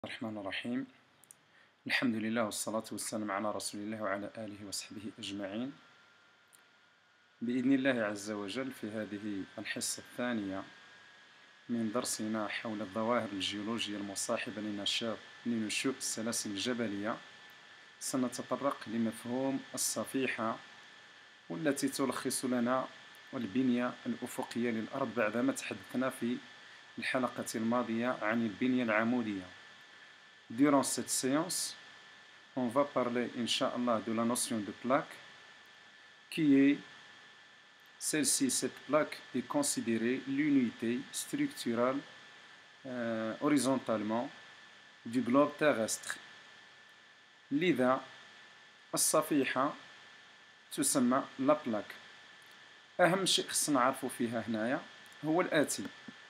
الرحمن الرحيم. الحمد لله والصلاة والسلام على رسول الله وعلى آله وصحبه أجمعين. بإذن الله عز وجل في هذه الحصة الثانية من درسنا حول الظواهر الجيولوجية المصاحبة لنشوء السلاسل الجبلية سنتطرق لمفهوم الصفيحة والتي تلخص لنا البنية الأفقية للأرض بعدما تحدثنا في الحلقة الماضية عن البنية العمودية. Durant cette séance, on va parler, Inch'Allah, de la notion de plaque, qui est celle-ci, cette plaque est considérée l'unité structurale horizontalement du globe terrestre. لذا الصفيحة تسمى la plaque. أهم شيء خصنا نعرفه فيها هنايا هو الآتي.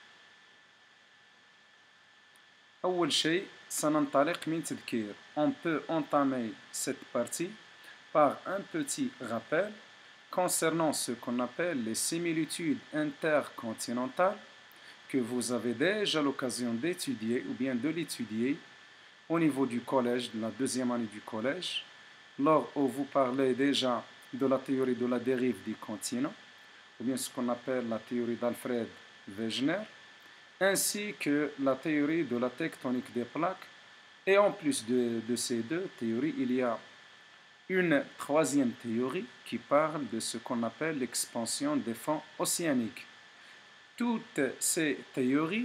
أول شيء سننطلق من تذكير. On peut entamer cette partie par un petit rappel concernant ce qu'on appelle les similitudes intercontinentales que vous avez déjà l'occasion d'étudier ou bien de l'étudier au niveau du collège, de la deuxième année du collège, lors où vous parlez déjà de la théorie de la dérive du continent, ou bien ce qu'on appelle la théorie d'Alfred Wegener, ainsi que la théorie de la tectonique des plaques. Et en plus de ces deux théories, il y a une troisième théorie qui parle de ce qu'on appelle l'expansion des fonds océaniques. Toutes ces théories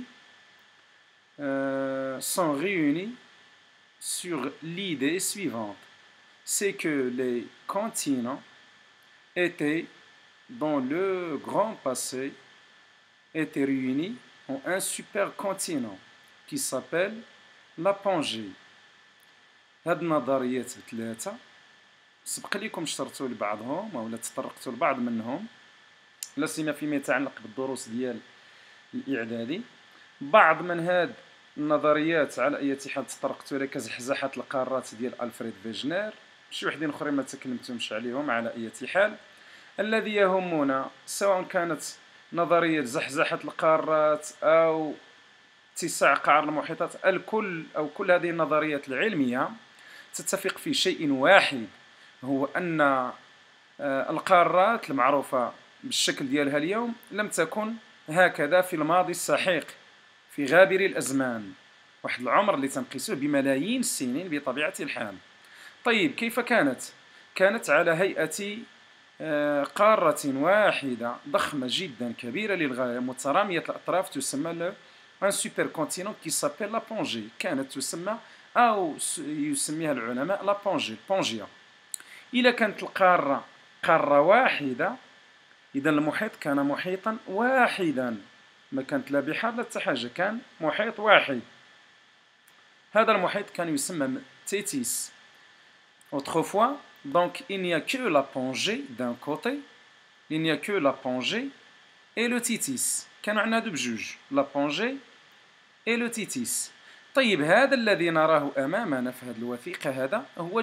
sont réunies sur l'idée suivante, c'est que les continents étaient, dans le grand passé, étaient réunis en un supercontinent qui s'appelle la Pangée. هاد النظريات ثلاثة سبق لكم اشترطوا لبعضهم ولا تطرقتوا لبعض منهم لا سيما فيما يتعلق بالدروس ديال الإعدادي. بعض من هاد النظريات على أي حال تطرقتوا لها كزحزحة القارات ديال ألفريد فيجنر، شي وحدين اخرين ما تكلمتمش عليهم. على أي حال الذي يهمنا سواء كانت نظرية زحزحة القارات أو اتساع قعر المحيطات، الكل أو كل هذه النظريات العلمية تتفق في شيء واحد، هو أن القارات المعروفة بالشكل ديالها اليوم لم تكن هكذا في الماضي السحيق في غابر الأزمان، واحد العمر اللي تنقيسوه بملايين السنين بطبيعة الحال. طيب كيف كانت؟ كانت على هيئة قارة واحدة ضخمة جدا كبيرة للغاية مترامية الأطراف تسمى un supercontinent qui s'appelle la Pangée. كانت تسمى أو يسميها العلماء la Pangée, Pangaea. إذا كانت القارة قارة واحدة إذا المحيط كان محيطا واحدا، ما كانت لا بحار لا حتى حاجة، كان محيط واحد. هذا المحيط كان يسمى تيتيس. Autrefois, donc il n'y a que la Pangée d'un côté, il n'y a que la Pangée et le Titis. كانوا عندنا هادو بجوج، la Pangée et le Titis. طيب هذا الذي نراه أمامنا في هذه الوثيقة هذا هو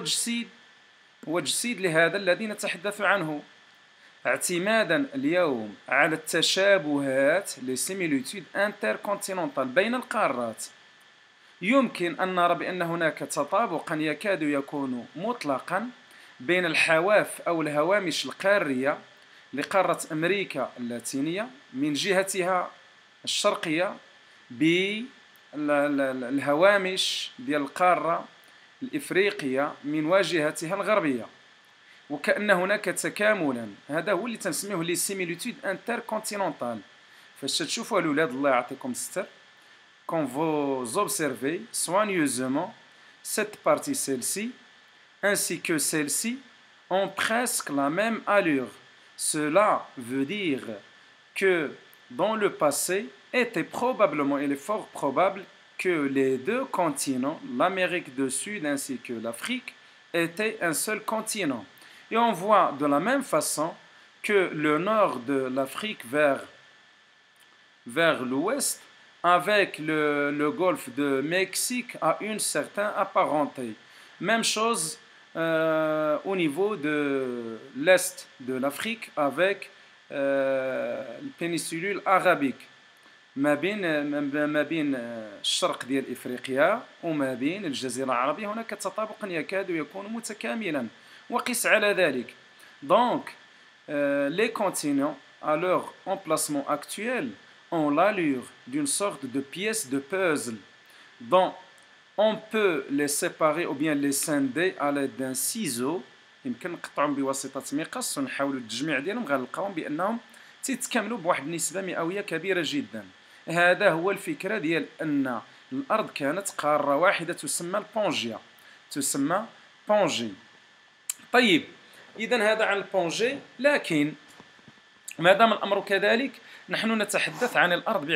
جسيد لهذا الذي نتحدث عنه، اعتمادا اليوم على التشابهات les similitudes intercontinentales بين القارات. يمكن أن نرى بأن هناك تطابقا يكاد يكون مطلقا بين الحواف أو الهوامش القارية لقارة أمريكا اللاتينية من جهتها الشرقية بالهوامش ديال القارة الإفريقية من واجهتها الغربية، وكأن هناك تكاملا. هذا هو اللي تنسميه لي سيميليتود انتركونتينونتال. فاش تشوفوا الأولاد الله يعطيكم الستر quand vous observez soigneusement cette partie, celle-ci, ainsi que celle-ci, ont presque la même allure. Cela veut dire que dans le passé, était probablement, il est fort probable que les deux continents, l'Amérique du Sud ainsi que l'Afrique, étaient un seul continent. Et on voit de la même façon que le nord de l'Afrique vers l'ouest, avec le golfe de Mexique, a une certaine apparenté. Même chose au niveau de l'est de l'Afrique avec la péninsule arabique. ما بين الشرق ديال إفريقيا وما بين الجزيرة العربية هناك تطابق يكاد يكون متكاملا. وقس على ذلك donc les continents à leur emplacement actuel ont l'allure d'une sorte de pièce de puzzle dont on peut les séparer ou bien les scinder à l'aide d'un ciseau. يمكن نقطعهم بواسطة مقص ونحاولوا التجميع ديالهم غنلقاوهم بأنهم تيتكاملوا بواحد النسبة مئوية كبيرة جدا. هذا هو الفكرة ديال أن الأرض كانت قارة واحدة تسمى البونجيا، تسمى بونجي. طيب إذا هذا عن البونجي، لكن ما دام الأمر كذلك نحن نتحدث عن الأرض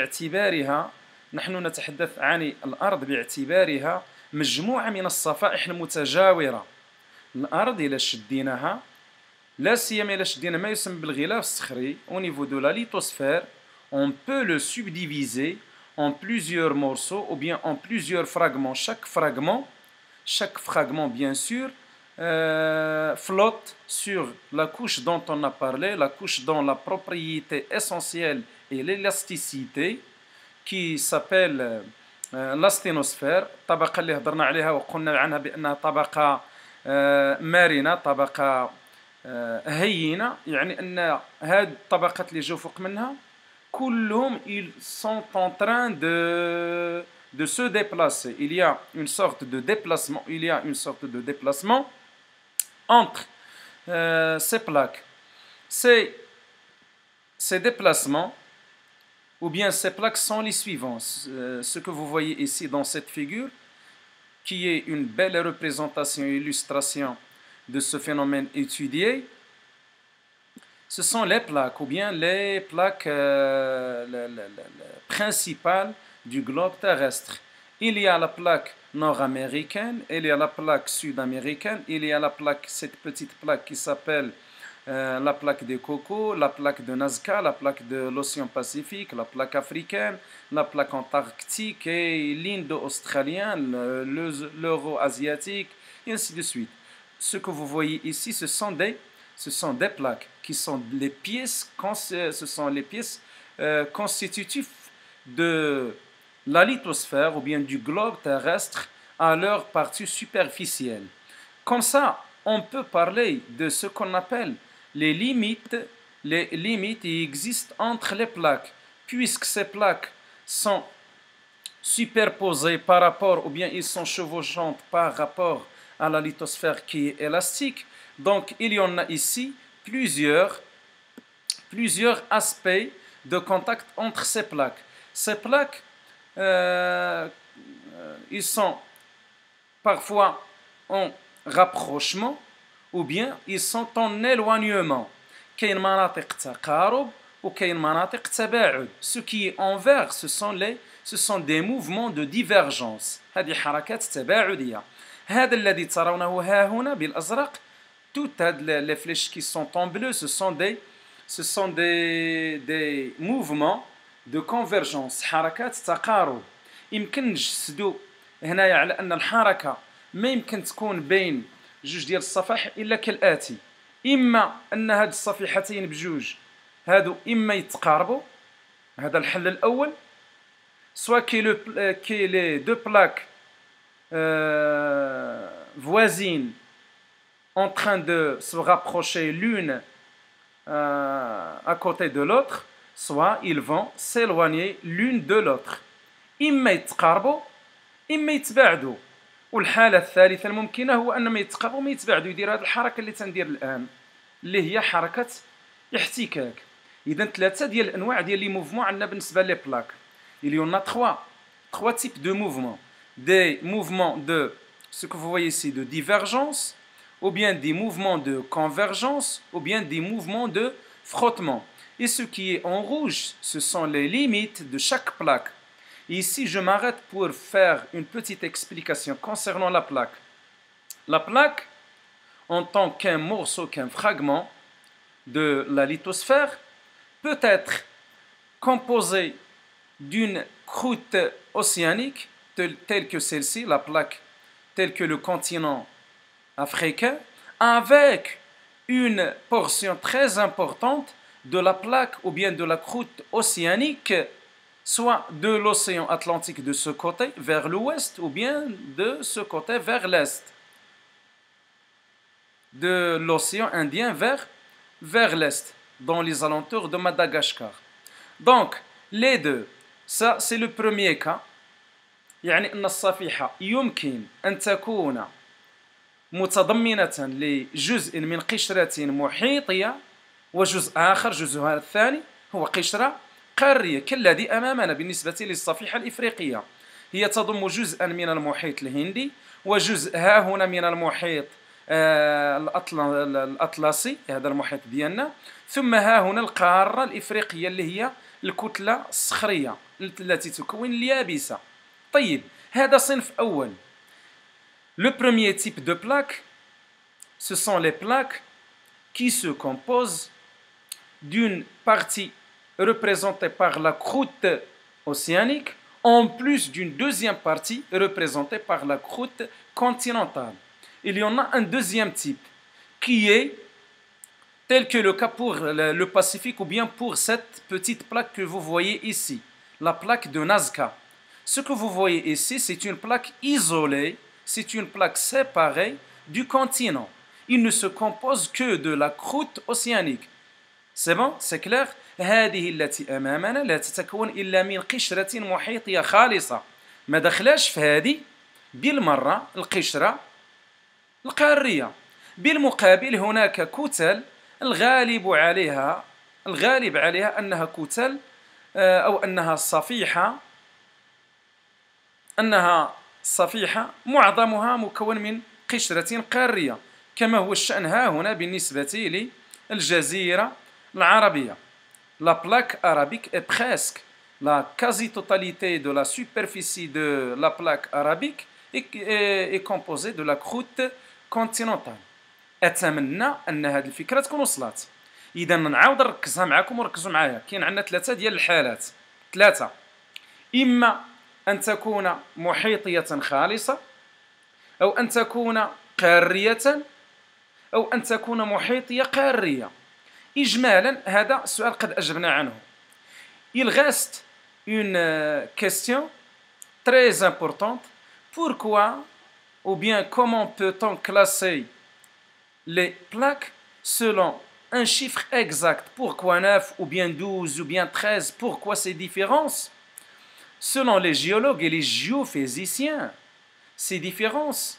باعتبارها مجموعة من الصفائح المتجاورة. الأرض إلا شديناها، لا سيما إلا شدينا ما يسمى بالغلاف الصخري au niveau de la lithosphère, on peut le subdiviser en plusieurs morceaux ou bien en plusieurs fragments. Chaque fragment bien sûr flotte sur la couche dont on a parlé, la couche dont la propriété essentielle est l'élasticité, qui s'appelle l'asténosphère. الطبقة اللي هضرنا عليها وقلنا عنها بأنها طبقة مرنة، طبقة هينة، يعني أن هاد الطبقات اللي جاو فوق منها كلهم ils sont en train de se déplacer. Il y a une sorte de déplacement entre ces plaques. Ces déplacements ou bien ces plaques sont les suivants. Ce que vous voyez ici dans cette figure, qui est une belle représentation et illustration de ce phénomène étudié, ce sont les plaques, ou bien les plaques principales du globe terrestre. Il y a la plaque nord-américaine, il y a la plaque sud-américaine, il y a cette petite plaque qui s'appelle la plaque de Coco, la plaque de Nazca, la plaque de l'océan Pacifique, la plaque africaine, la plaque antarctique et l'indo-australien, l'euro-asiatique, et ainsi de suite. Ce que vous voyez ici, ce sont des plaques qui sont les pièces, constitutives de la lithosphère ou bien du globe terrestre à leur partie superficielle. Comme ça, on peut parler de ce qu'on appelle les limites qui existent entre les plaques, puisque ces plaques sont superposées par rapport, ou bien ils sont chevauchantes par rapport à la lithosphère qui est élastique. Donc il y en a ici plusieurs aspects de contact entre ces plaques. Ces plaques, ils sont parfois en rapprochement ou bien ils sont en éloignement. كاين مناطق تقارب وكاين مناطق تباعد. Ce qui est en vert, ce sont des mouvements de divergence. هذه حركات تباعدية. هذا الذي ترونه ها هنا بالأزرق، toutes les flèches qui sont en bleu, ce sont des mouvements de convergence، حركات تقارب. يمكن نجسدوا هنايا على أن الحركة ما يمكن تكون بين جوج ديال الصفائح إلا كالآتي: إما أن هاد الصفيحتين بجوج هادو إما يتقاربوا، هذا الحل الأول، soit que les deux plaques voisines en train de se rapprocher l'une à côté de l'autre, soit ils vont s'éloigner l'une de l'autre. إما يتقاربوا إما يتباعدوا. والحالة الثالثة الممكنة هو أنهم يتقاربوا وما يتباعدوا، يدير هذه الحركة اللي تندير الآن اللي هي حركة احتكاك. إذا ثلاثة ديال الأنواع ديال لي موفمون عندنا بالنسبة لي بلاك. Il y en a trois types de mouvements. Des mouvements de, ce que vous voyez ici, de divergence, ou bien des mouvements de convergence, ou bien des mouvements de frottement. Et ce qui est en rouge, ce sont les limites de chaque plaque. Ici, je m'arrête pour faire une petite explication concernant la plaque. La plaque, en tant qu'un morceau, qu'un fragment de la lithosphère, peut être composée d'une croûte océanique, telle que celle-ci, la plaque, telle que le continent africain, avec une portion très importante de la plaque ou bien de la croûte océanique soit de l'océan Atlantique de ce côté vers l'ouest ou bien de ce côté vers l'est. De l'océan Indien vers l'est, dans les alentours de Madagascar. Donc, les deux, ça c'est le premier cas. يعني أن الصفيحة يمكن أن تكون متضمنة لجزء من قشرة محيطية وجزء آخر جزءها الثاني هو قشرة قارية كالذي أمامنا بالنسبة للصفيحة الإفريقية. هي تضم جزءا من المحيط الهندي وجزء ها هنا من المحيط الأطلسي، هذا المحيط ديالنا، ثم ها هنا القارة الإفريقية اللي هي الكتلة الصخرية التي تكون اليابسة. طيب، هذا صنف أول. Le premier type de plaques, ce sont les plaques qui se composent d'une partie représentée par la croûte océanique en plus d'une deuxième partie représentée par la croûte continentale. Il y en a un deuxième type qui est tel que le cas pour le Pacifique ou bien pour cette petite plaque que vous voyez ici, la plaque de Nazca. Ce que vous voyez ici, c'est une plaque isolée, c'est une plaque séparée du continent. Il ne se compose que de la croûte océanique. C'est bon? C'est clair? هذه التي أمامنا لا تتكون إلا من قشرة محيطية خالصة. ما دخلاش في هذه بالمرة القشرة القارية. بالمقابل هناك كتل الغالب عليها أنها كتل أو أنها صفيحة معظمها مكون من قشرة قارية، كما هو الشأن ها هنا بالنسبة للجزيرة العربية. La plaque arabique est presque la quasi-totalité de la superficie de la plaque arabique est composée de la croûte continentale. أتمنى أن هذه الفكرة تكون وصلت. إذا نعاود نركزها معكم وركزوا معايا. كاين عندنا ثلاثة ديال الحالات. ثلاثة، إما أن تكون محيطية خالصة، أو أن تكون قارية، أو أن تكون محيطية قارية. إجمالا هذا السؤال قد أجبنا عنه. Il reste une question très importante. Pourquoi ou bien comment peut-on classer les plaques selon un chiffre exact? Pourquoi 9 ou bien 12 ou bien 13? Pourquoi ces différences? Selon les géologues et les géophysiciens, ces différences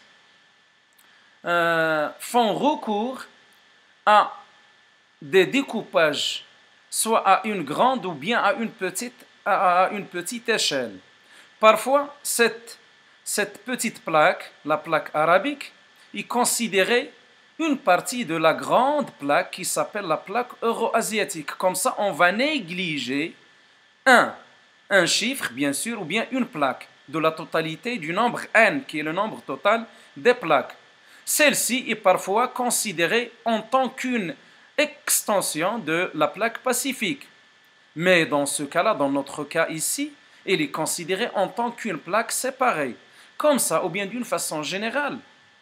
font recours à des découpages, soit à une grande ou bien à une petite échelle. Parfois, cette petite plaque, la plaque arabique, est considérée une partie de la grande plaque qui s'appelle la plaque euro-asiatique. Comme ça, on va négliger un chiffre, bien sûr, ou bien une plaque de la totalité du nombre n, qui est le nombre total des plaques. Celle-ci est parfois considérée en tant qu'une extension de la plaque pacifique. Mais dans ce cas-là, dans notre cas ici, elle est considérée en tant qu'une plaque séparée. Comme ça, ou bien d'une façon générale.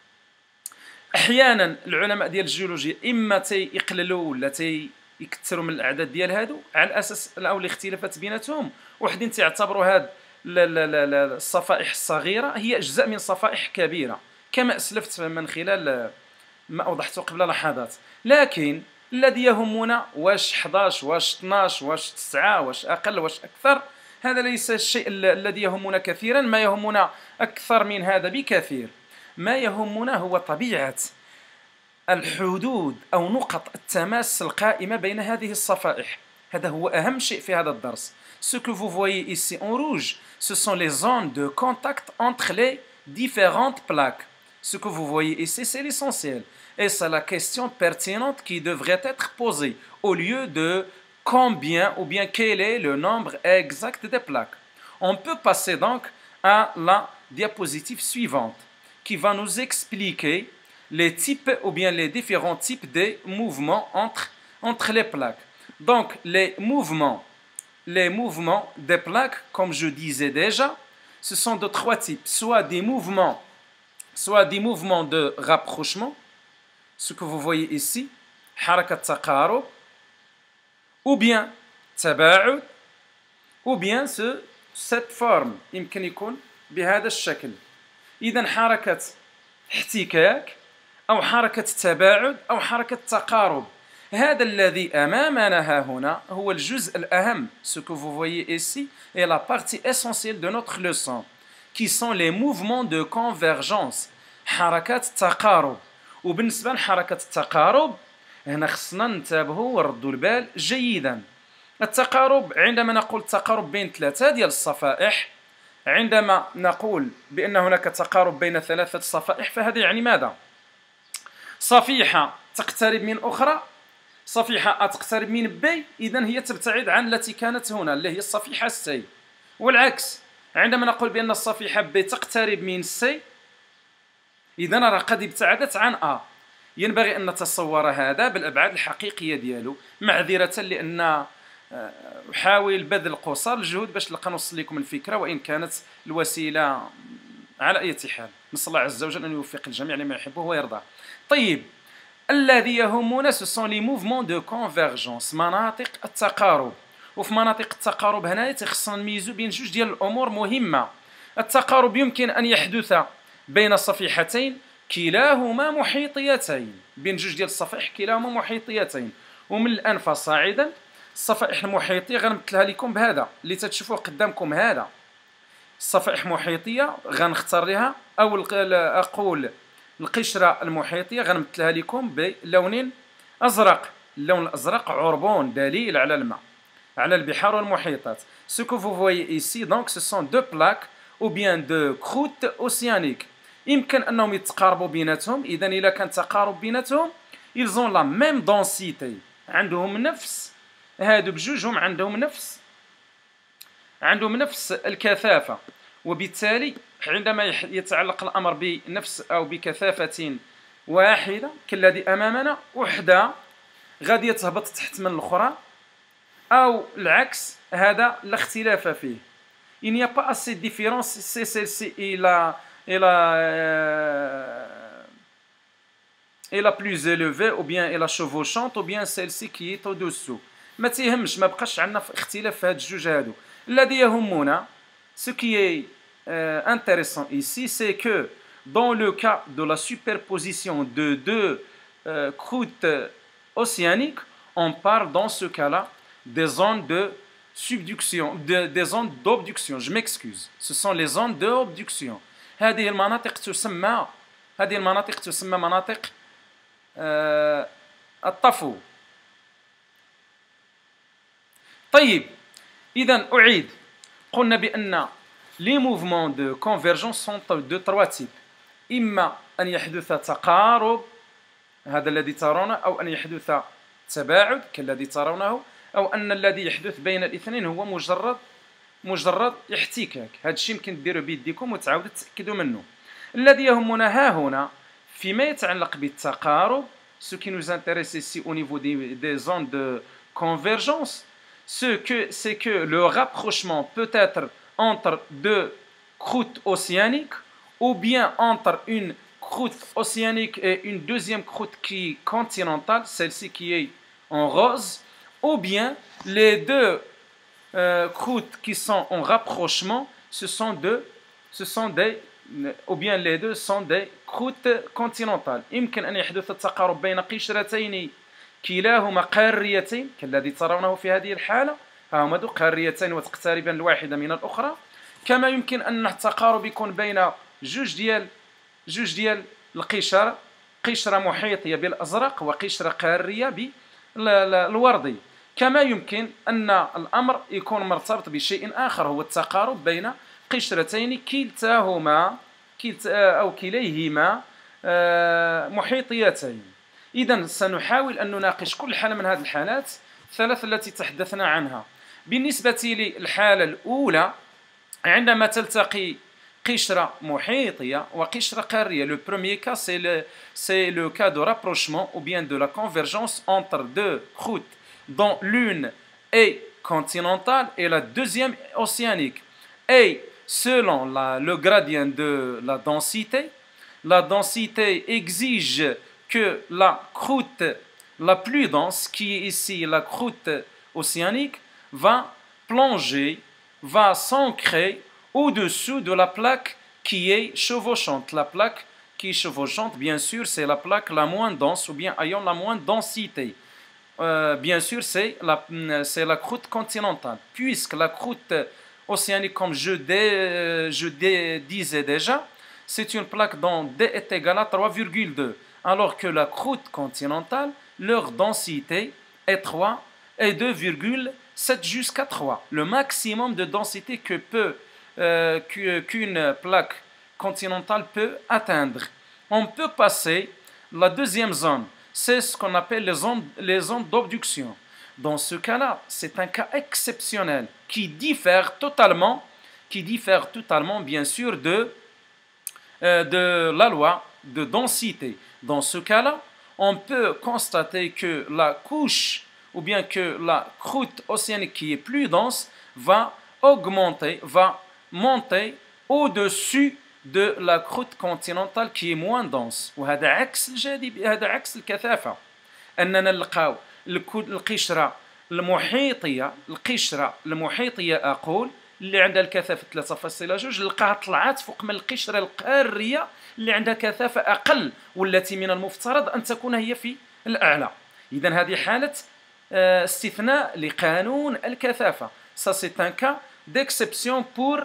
أحيانا العلماء ديال الجيولوجيا إما تيقللوا ولا تيكثروا من الأعداد ديال هادو على أساس أو الاختلافات بيناتهم، وحدين تيعتبروا هاد الصفائح الصغيرة هي أجزاء من صفائح كبيرة، كما أسلفت من خلال ما أوضحت قبل لحظات. لكن الذي يهمنا واش 11 واش 12 واش 9 واش أقل واش أكثر، هذا ليس الشيء الذي يهمنا كثيرا. ما يهمنا أكثر من هذا بكثير. ما يهمنا هو طبيعة الحدود أو نقط التماس القائمة بين هذه الصفائح. هذا هو أهم شيء في هذا الدرس. Ce que vous voyez ici en rouge, ce sont les zones de contact entre les différentes plaques. Ce que vous voyez ici, c'est l'essentiel. Et c'est la question pertinente qui devrait être posée, au lieu de combien ou bien quel est le nombre exact des plaques. On peut passer donc à la diapositive suivante, qui va nous expliquer les types ou bien les différents types de mouvements entre les plaques. Donc, les mouvements des plaques, comme je disais déjà, ce sont de trois types. Soit des mouvements de rapprochement, ce que vous voyez ici, harakat taqarub, ou bien tabaud, ou bien cette forme يمكن يكون بهذا الشكل. إذا حركة احتكاك أو حركة تباعد أو حركة تقارب، هذا الذي أمامنا ها هنا هو الجزء الأهم. Ce que vous voyez ici est la partie essentielle de notre leçon qui sont les mouvements de convergence، حركات التقارب. وبالنسبة لحركة التقارب هنا خصنا ننتبهوا ونردوا البال جيدا. التقارب، عندما نقول التقارب بين ثلاثة ديال الصفائح، عندما نقول بأن هناك تقارب بين ثلاثة صفائح فهذا يعني ماذا؟ صفيحة تقترب من أخرى، صفيحة A تقترب من B، إذن هي تبتعد عن التي كانت هنا اللي هي الصفيحة C. والعكس، عندما نقول بأن الصفيحة B تقترب من C، إذن راه قد ابتعدت عن A. ينبغي أن نتصور هذا بالأبعاد الحقيقية ديالو، معذرة لأن أحاول بذل قصارى الجهود باش نلقى نوصل لكم الفكرة، وإن كانت الوسيلة على أي حال. نسأل الله عز وجل أن يوفق الجميع لما يحبه ويرضاه. طيب، الذي يهمنا ce sont les mouvements de convergence، مناطق التقارب. وفي مناطق التقارب هنا تخصنا نميزو بين جوج ديال الأمور مهمة. التقارب يمكن أن يحدث بين صفيحتين كلاهما محيطيتين، بين جوج ديال الصفائح كلاهما محيطيتين. ومن الآن فصاعدا الصفائح المحيطية غنمثلها لكم بهذا اللي تتشوفوه قدامكم. هذا الصفائح محيطية غنختار لها، أو أقول القشرة المحيطية غنمثلها لكم بلون أزرق. اللون الأزرق عربون دليل على الماء، على البحار والمحيطات. Ce que vous voyez ici donc ce sont deux plaques ou bien deux croûtes océaniques. يمكن أنهم يتقاربوا بيناتهم. إذا إذا كان تقارب بيناتهم ils ont la même densité، عندهم نفس، هادو بجوجهم عندهم نفس الكثافة. وبالتالي عندما يتعلق الأمر بنفس أو بكثافة واحدة كالذي أمامنا، وحدة غادي تهبط تحت من الأخرى، أو العكس، هذا لا اختلاف فيه. Il n'y a pas assez de différence si celle-ci est la plus élevée ou bien est la chevauchante ou bien celle-ci qui est au-dessous. ما تيهمش، ما بقاش عندنا اختلاف في هاد الجوج هادو. الذي يهمنا ce qui est intéressant ici c'est que dans le cas de la superposition de deux croûtes océaniques, on parle dans ce cas-là des ondes de subduction، des ondes d'obduction. Je m'excuse, ce sont les ondes d'obduction. هذه المناطق تسمى مناطق الطفو. طيب، إذا أعيد، قلنا بأن les mouvements de convergence sont de trois types. إما أن يحدث تقارب، هذا الذي ترونه، أو أن يحدث تباعد كالذي ترونه، أو أن الذي يحدث بين الاثنين هو مجرد احتكاك. هذا الشيء يمكن ديروه بيديكم وتعاودوا تأكدوا منه. الذي يهمنا ها هنا فيما يتعلق بالتقارب، ce qui nous intéresse ici au niveau des ondes de convergence, c'est que le rapprochement peut être entre deux croûtes océaniques, ou bien entre une croûte océanique et une deuxième croûte qui est continentale, celle-ci qui est en rose, ou bien les deux croûtes qui sont en rapprochement, ou bien les deux sont des croûtes continentales. يمكن أن يحدث التقارب بين قشرتين كلاهما قاريتين كالذي ترونه في هذه الحالة، هما دو قاريتين وتقتربان الواحدة من الأخرى. كما يمكن أن التقارب يكون بين جوج ديال القشر، قشرة محيطية بالأزرق وقشرة قارية بالوردي. كما يمكن أن الأمر يكون مرتبط بشيء آخر، هو التقارب بين قشرتين كليهما محيطيتين. إذن سنحاول أن نناقش كل حالة من هذه الحالات الثلاث التي تحدثنا عنها. بالنسبة للحالة الأولى، عندما تلتقي قشرة محيطية وقشرة قارية، le premier cas c'est le cas de rapprochement ou bien de la convergence entre deux croûtes dont l'une est continentale et la deuxième océanique. Et selon le gradient de la densité exige que la croûte la plus dense, qui est ici la croûte océanique, va plonger va s'ancrer au-dessous de la plaque qui est chevauchante. La plaque qui est chevauchante, bien sûr, c'est la plaque la moins dense ou bien ayant la moins densité. Bien sûr, c'est la croûte continentale. Puisque la croûte océanique, comme disais déjà, c'est une plaque dont D est égal à 3,2. Alors que la croûte continentale, leur densité est 3 et 2,7 jusqu'à 3. Le maximum de densité qu'une plaque continentale peut atteindre. On peut passer la deuxième zone. C'est ce qu'on appelle les zones d'obduction. Dans ce cas-là, c'est un cas exceptionnel qui diffère totalement, bien sûr, de la loi de densité. Dans ce cas-là, on peut constater que la couche ou bien que la croûte océanique qui est plus dense va monter au-dessus de la croûte continentale qui est moins dense. وهذا عكس هذا عكس الكثافة. أننا نلقاو القشرة المحيطية أقول اللي عندها الكثافة 3.2 نلقاها طلعت فوق من القشرة القارية اللي عندها كثافة أقل والتي من المفترض أن تكون هي في الأعلى. إذن هذه حالة استثناء لقانون الكثافة. Ça c'est un cas d'exception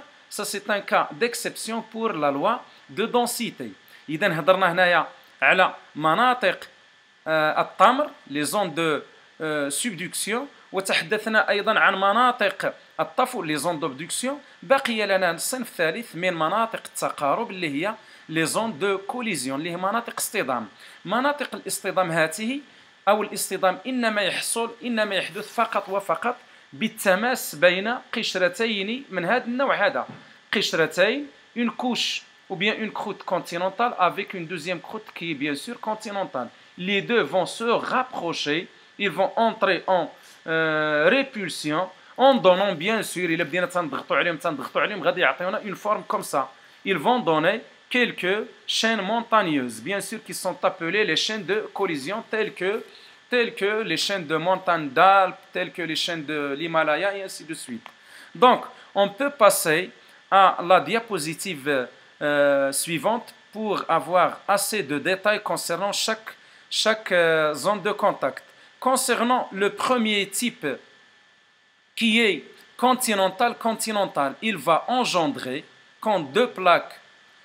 pour la loi de densité. إذن هضرنا هنايا على مناطق التمر les zones de subduction وتحدثنا أيضا عن مناطق الطفو les zones d'obduction. بقي لنا الصنف الثالث من مناطق التقارب اللي هي les zones de collision اللي هي مناطق اصطدام. مناطق الاصطدام هذه أو الاصطدام إنما يحدث فقط وفقط بالتماس بين قشرتين من هذا النوع هذا. قشرتين une couche ou bien une croûte continentale avec une deuxième croûte qui est bien sûr continentale. Les deux vont se rapprocher, ils vont entrer en répulsion en donnant bien sûr إلا بدينا تنضغطوا عليهم غادي يعطيونا une forme comme ça. Ils vont donner quelques chaînes montagneuses, bien sûr qui sont appelées les chaînes de collision telles que les chaînes de montagnes d'Alpes, telles que les chaînes de l'Himalaya et ainsi de suite. Donc, on peut passer à la diapositive suivante pour avoir assez de détails concernant chaque zone de contact. Concernant le premier type qui est continental, il va engendrer quand deux plaques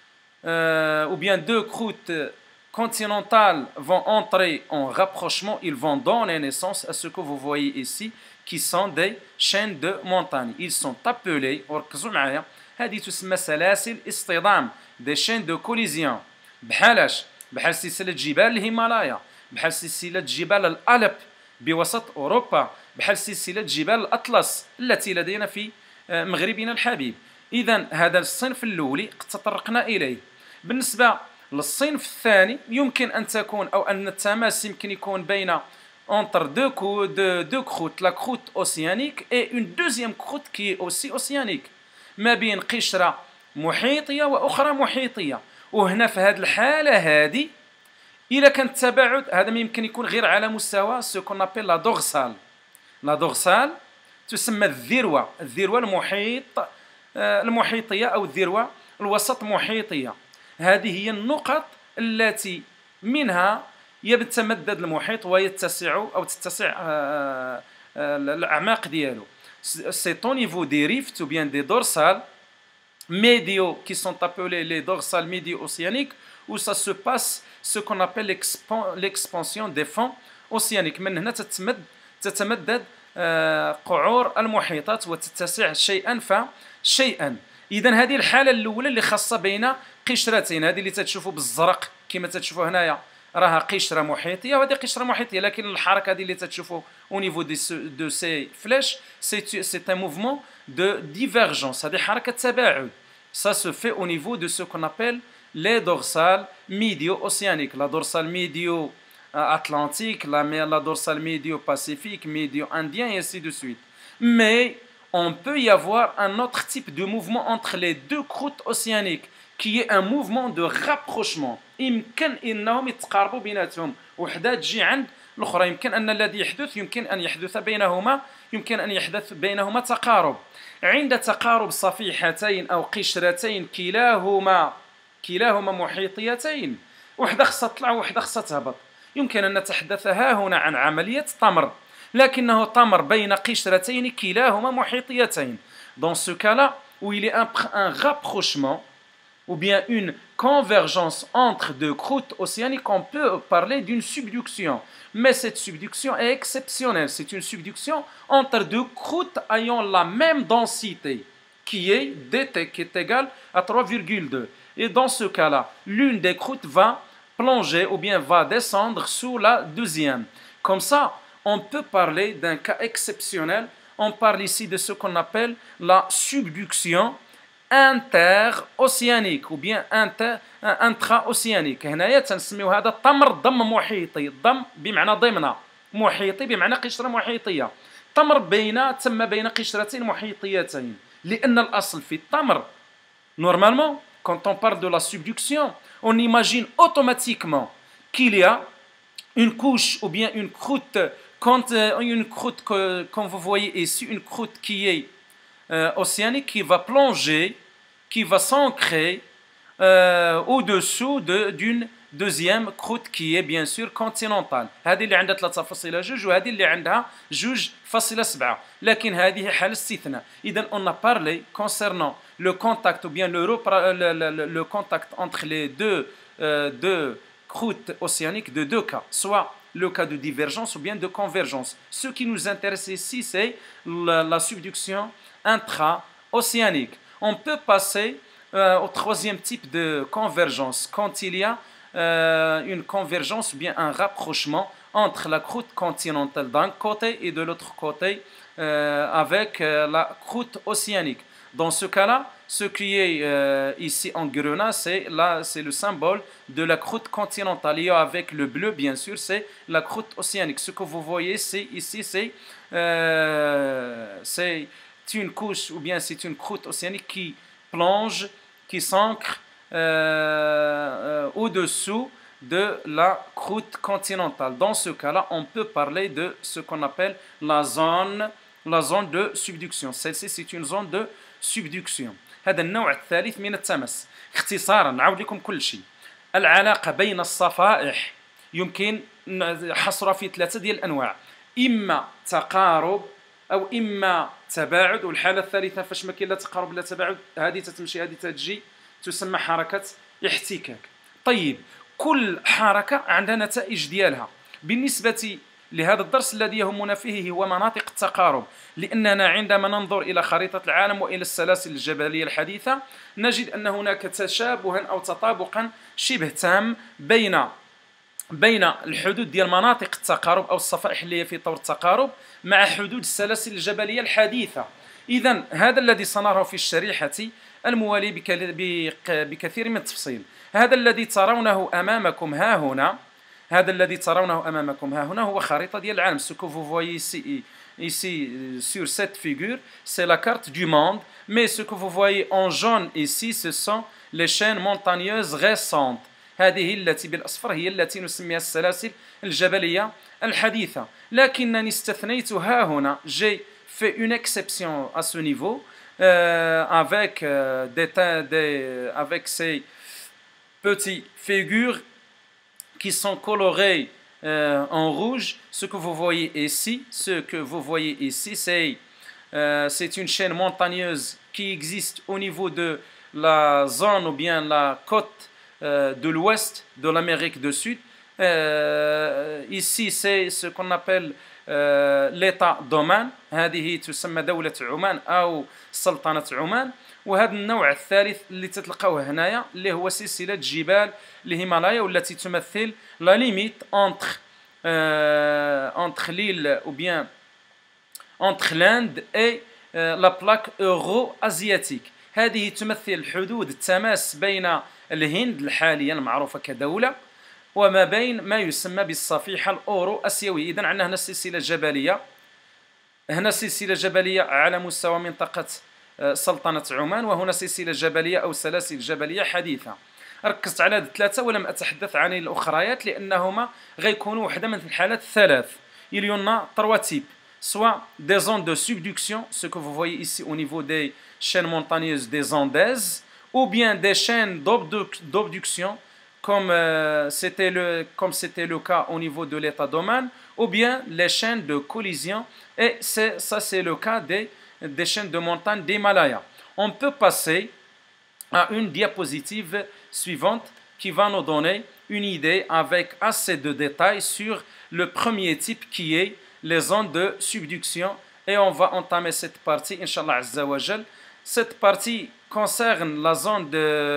ou bien deux croûtes continentales vont entrer en rapprochement, ils vont donner naissance à ce que vous voyez ici, qui sont des chaînes de montagnes. Ils sont appelés, وركزوا معايا، هذه تسمى سلاسل اصطدام، des chaînes de collision. بحال سلسلة جبال الهيمالايا، بحال سلسلة جبال الألب بوسط أوروبا، بحال سلسلة جبال الأطلس التي لدينا في مغربنا الحبيب. إذا هذا الصنف الأولي قد تطرقنا إليه. بالنسبة للصنف الثاني يمكن أن تكون أو أن التماس يمكن يكون بين entre deux croûtes, la croûte océanique et une deuxième croûte qui est aussi océanique. ما بين قشرة محيطية وأخرى محيطية. وهنا في هذه الحالة هذه إذا كان التباعد هذا ما يمكن يكون غير على مستوى ce qu'on appelle la dorsale. La dorsale تسمى الذروة المحيطية أو الذروة الوسط محيطية. هذه هي النقط التي منها يتمدد المحيط ويتسع أو تتسع الأعماق ديالو. C'est au niveau des rifts ou bien des dorsales médiaux qui sont appelés les dorsales médio-océaniques où ça se passe ce qu'on appelle l'expansion des fonds océaniques. من هنا تتمدد قعور المحيطات وتتسع شيئا فشيئا. إذا هذه الحالة الأولى اللي خاصة بين قشرتين، هذه اللي تتشوفوا بالزرق كما تتشوفوا هنايا راها قشرة محيطية وهذه قشرة محيطية، لكن الحركة هذه اللي تتشوفوا au niveau de ces flèches c'est un mouvement de divergence، هذه حركة تباعد. Ça se fait au niveau de ce qu'on appelle les dorsales médio-océaniques, la dorsale médio-atlantique, la dorsale médio-pacifique, médio-indien et ainsi de suite. Mais on peut y avoir un autre type de mouvement entre les deux croûtes océaniques qui est un mouvement de rapprochement. يمكن انهم يتقاربوا بيناتهم، وحده تجي عند الأخرى. يمكن أن الذي يحدث يمكن أن يحدث بينهما تقارب. عند تقارب صفيحتين أو قشرتين كلاهما محيطيتين، وحدة خصها تطلع وحدة خصها تهبط، يمكن أن نتحدث ها هنا عن عملية طمر، لكنه طمر بين قشرتين كلاهما محيطيتين. Dans ce cas-là, où il y a un rapprochement ou bien une convergence entre deux croûtes océaniques, on peut parler d'une subduction. Mais cette subduction est exceptionnelle. C'est une subduction entre deux croûtes ayant la même densité, qui est dt, qui est égale à 3,2. Et dans ce cas-là, l'une des croûtes va plonger ou bien va descendre sous la deuxième. Comme ça, on peut parler d'un cas exceptionnel. On parle ici de ce qu'on appelle la subduction interoceanique ou bien intra-océanique. هنايا تنسميو هذا التمر ضم محيطي. الضم بمعنى ضمن، محيطي بمعنى قشرة محيطية. تمر تم بين قشرتين محيطيتين، لأن الأصل في التمر normalement quand on parle de la subduction on imagine automatiquement qu'il y a une couche ou bien une croûte, comme vous voyez ici, une croûte qui est océanique, qui va plonger, qui va s'ancrer au-dessous d'une deuxième croûte qui est bien sûr continentale. هذه اللي عندها 3.2 وهذه اللي عندها 2.7. لكن هذه حالة استثناء. إذا on a parlé concernant le contact ou bien le contact entre les deux croûtes océaniques de deux cas, soit le cas de divergence ou bien de convergence. Ce qui nous intéresse ici, c'est la subduction intra-océanique. On peut passer au troisième type de convergence, quand il y a une convergence ou bien un rapprochement entre la croûte continentale d'un côté et de l'autre côté avec la croûte océanique. Dans ce cas-là, ce qui est ici en grenat, c'est le symbole de la croûte continentale. Et avec le bleu, bien sûr, c'est la croûte océanique. Ce que vous voyez ici, c'est une couche ou bien c'est une croûte océanique qui plonge, qui s'ancre au-dessous de la croûte continentale. Dans ce cas-là, on peut parler de ce qu'on appelle la zone de subduction. Celle-ci, c'est une zone de subduction. هذا النوع الثالث من التمس. اختصارا نعاود لكم كل شيء. العلاقة بين الصفائح يمكن حصرها في 3 ديال الأنواع، إما تقارب أو إما تباعد، والحالة الثالثة فاش ما كاين لا تقارب لا تباعد، هذه تتمشي هذه تتجي، تسمى حركة احتكاك. طيب كل حركة عندها نتائج ديالها. بالنسبة لهذا الدرس الذي يهمنا فيه هو مناطق التقارب، لأننا عندما ننظر إلى خريطة العالم وإلى السلاسل الجبلية الحديثة نجد أن هناك تشابها أو تطابقا شبه تام بين الحدود ديال مناطق التقارب أو الصفائح اللي هي في طور التقارب مع حدود السلاسل الجبلية الحديثة. إذن هذا الذي سنراه في الشريحة الموالية بكثير من التفصيل. هذا الذي ترونه أمامكم ها هنا هو خريطة ديال العالم. Ce que vous voyez ici sur cette figure, c'est la carte du monde, mais ce que vous voyez en jaune ici, ce sont les chaînes montagneuses récentes. هذه التي بالأصفر هي التي نسميها السلاسل الجبلية الحديثة. لكنني استثنيت ها هنا، j'ai fait une exception à ce niveau avec ces petites figures qui sont colorées en rouge. Ce que vous voyez ici, c'est une chaîne montagneuse qui existe au niveau de la zone ou bien la côte de l'ouest de l'Amérique du Sud. Ici, c'est ce qu'on appelle l'État d'Oman. هذه تسمى دولة عمان أو سلطنة عمان. وهذا النوع الثالث اللي تتلقاوه هنايا اللي هو سلسلة جبال الهيمالايا، والتي تمثل لا ليميت entre l'île ou bien entre l'Inde et la plaque euro-asiatique. هذه تمثل حدود التماس بين الهند الحالية المعروفة كدولة وما بين ما يسمى بالصفيحة الأورو أسيوية. إذن عندنا هنا سلسلة جبلية على مستوى منطقة سلطنة عمان، وهنا سلسلة جبلية أو سلاسل جبلية حديثة. ركزت على هاد الثلاثه ولم اتحدث عن الاخريات لانهما غيكونوا وحده من الحالات الثلاث. Il y en a trois types, soit des zones de subduction, ce que vous voyez ici au niveau des chaînes montagneuses des Andes, ou bien des chaînes d'obduction, comme c'était le cas au niveau de l'état d'Oman, ou bien les chaînes de collision, et ça c'est le cas des chaînes de montagne d'Himalaya. On peut passer à une diapositive suivante qui va nous donner une idée avec assez de détails sur le premier type qui est les zones de subduction, et on va entamer cette partie, Inch'Allah Azza wa Jal. Cette partie concerne la zone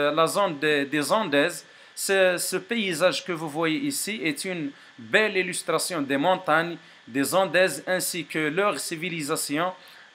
des Andes. Ce paysage que vous voyez ici est une belle illustration des montagnes, des Andes ainsi que leur civilisation,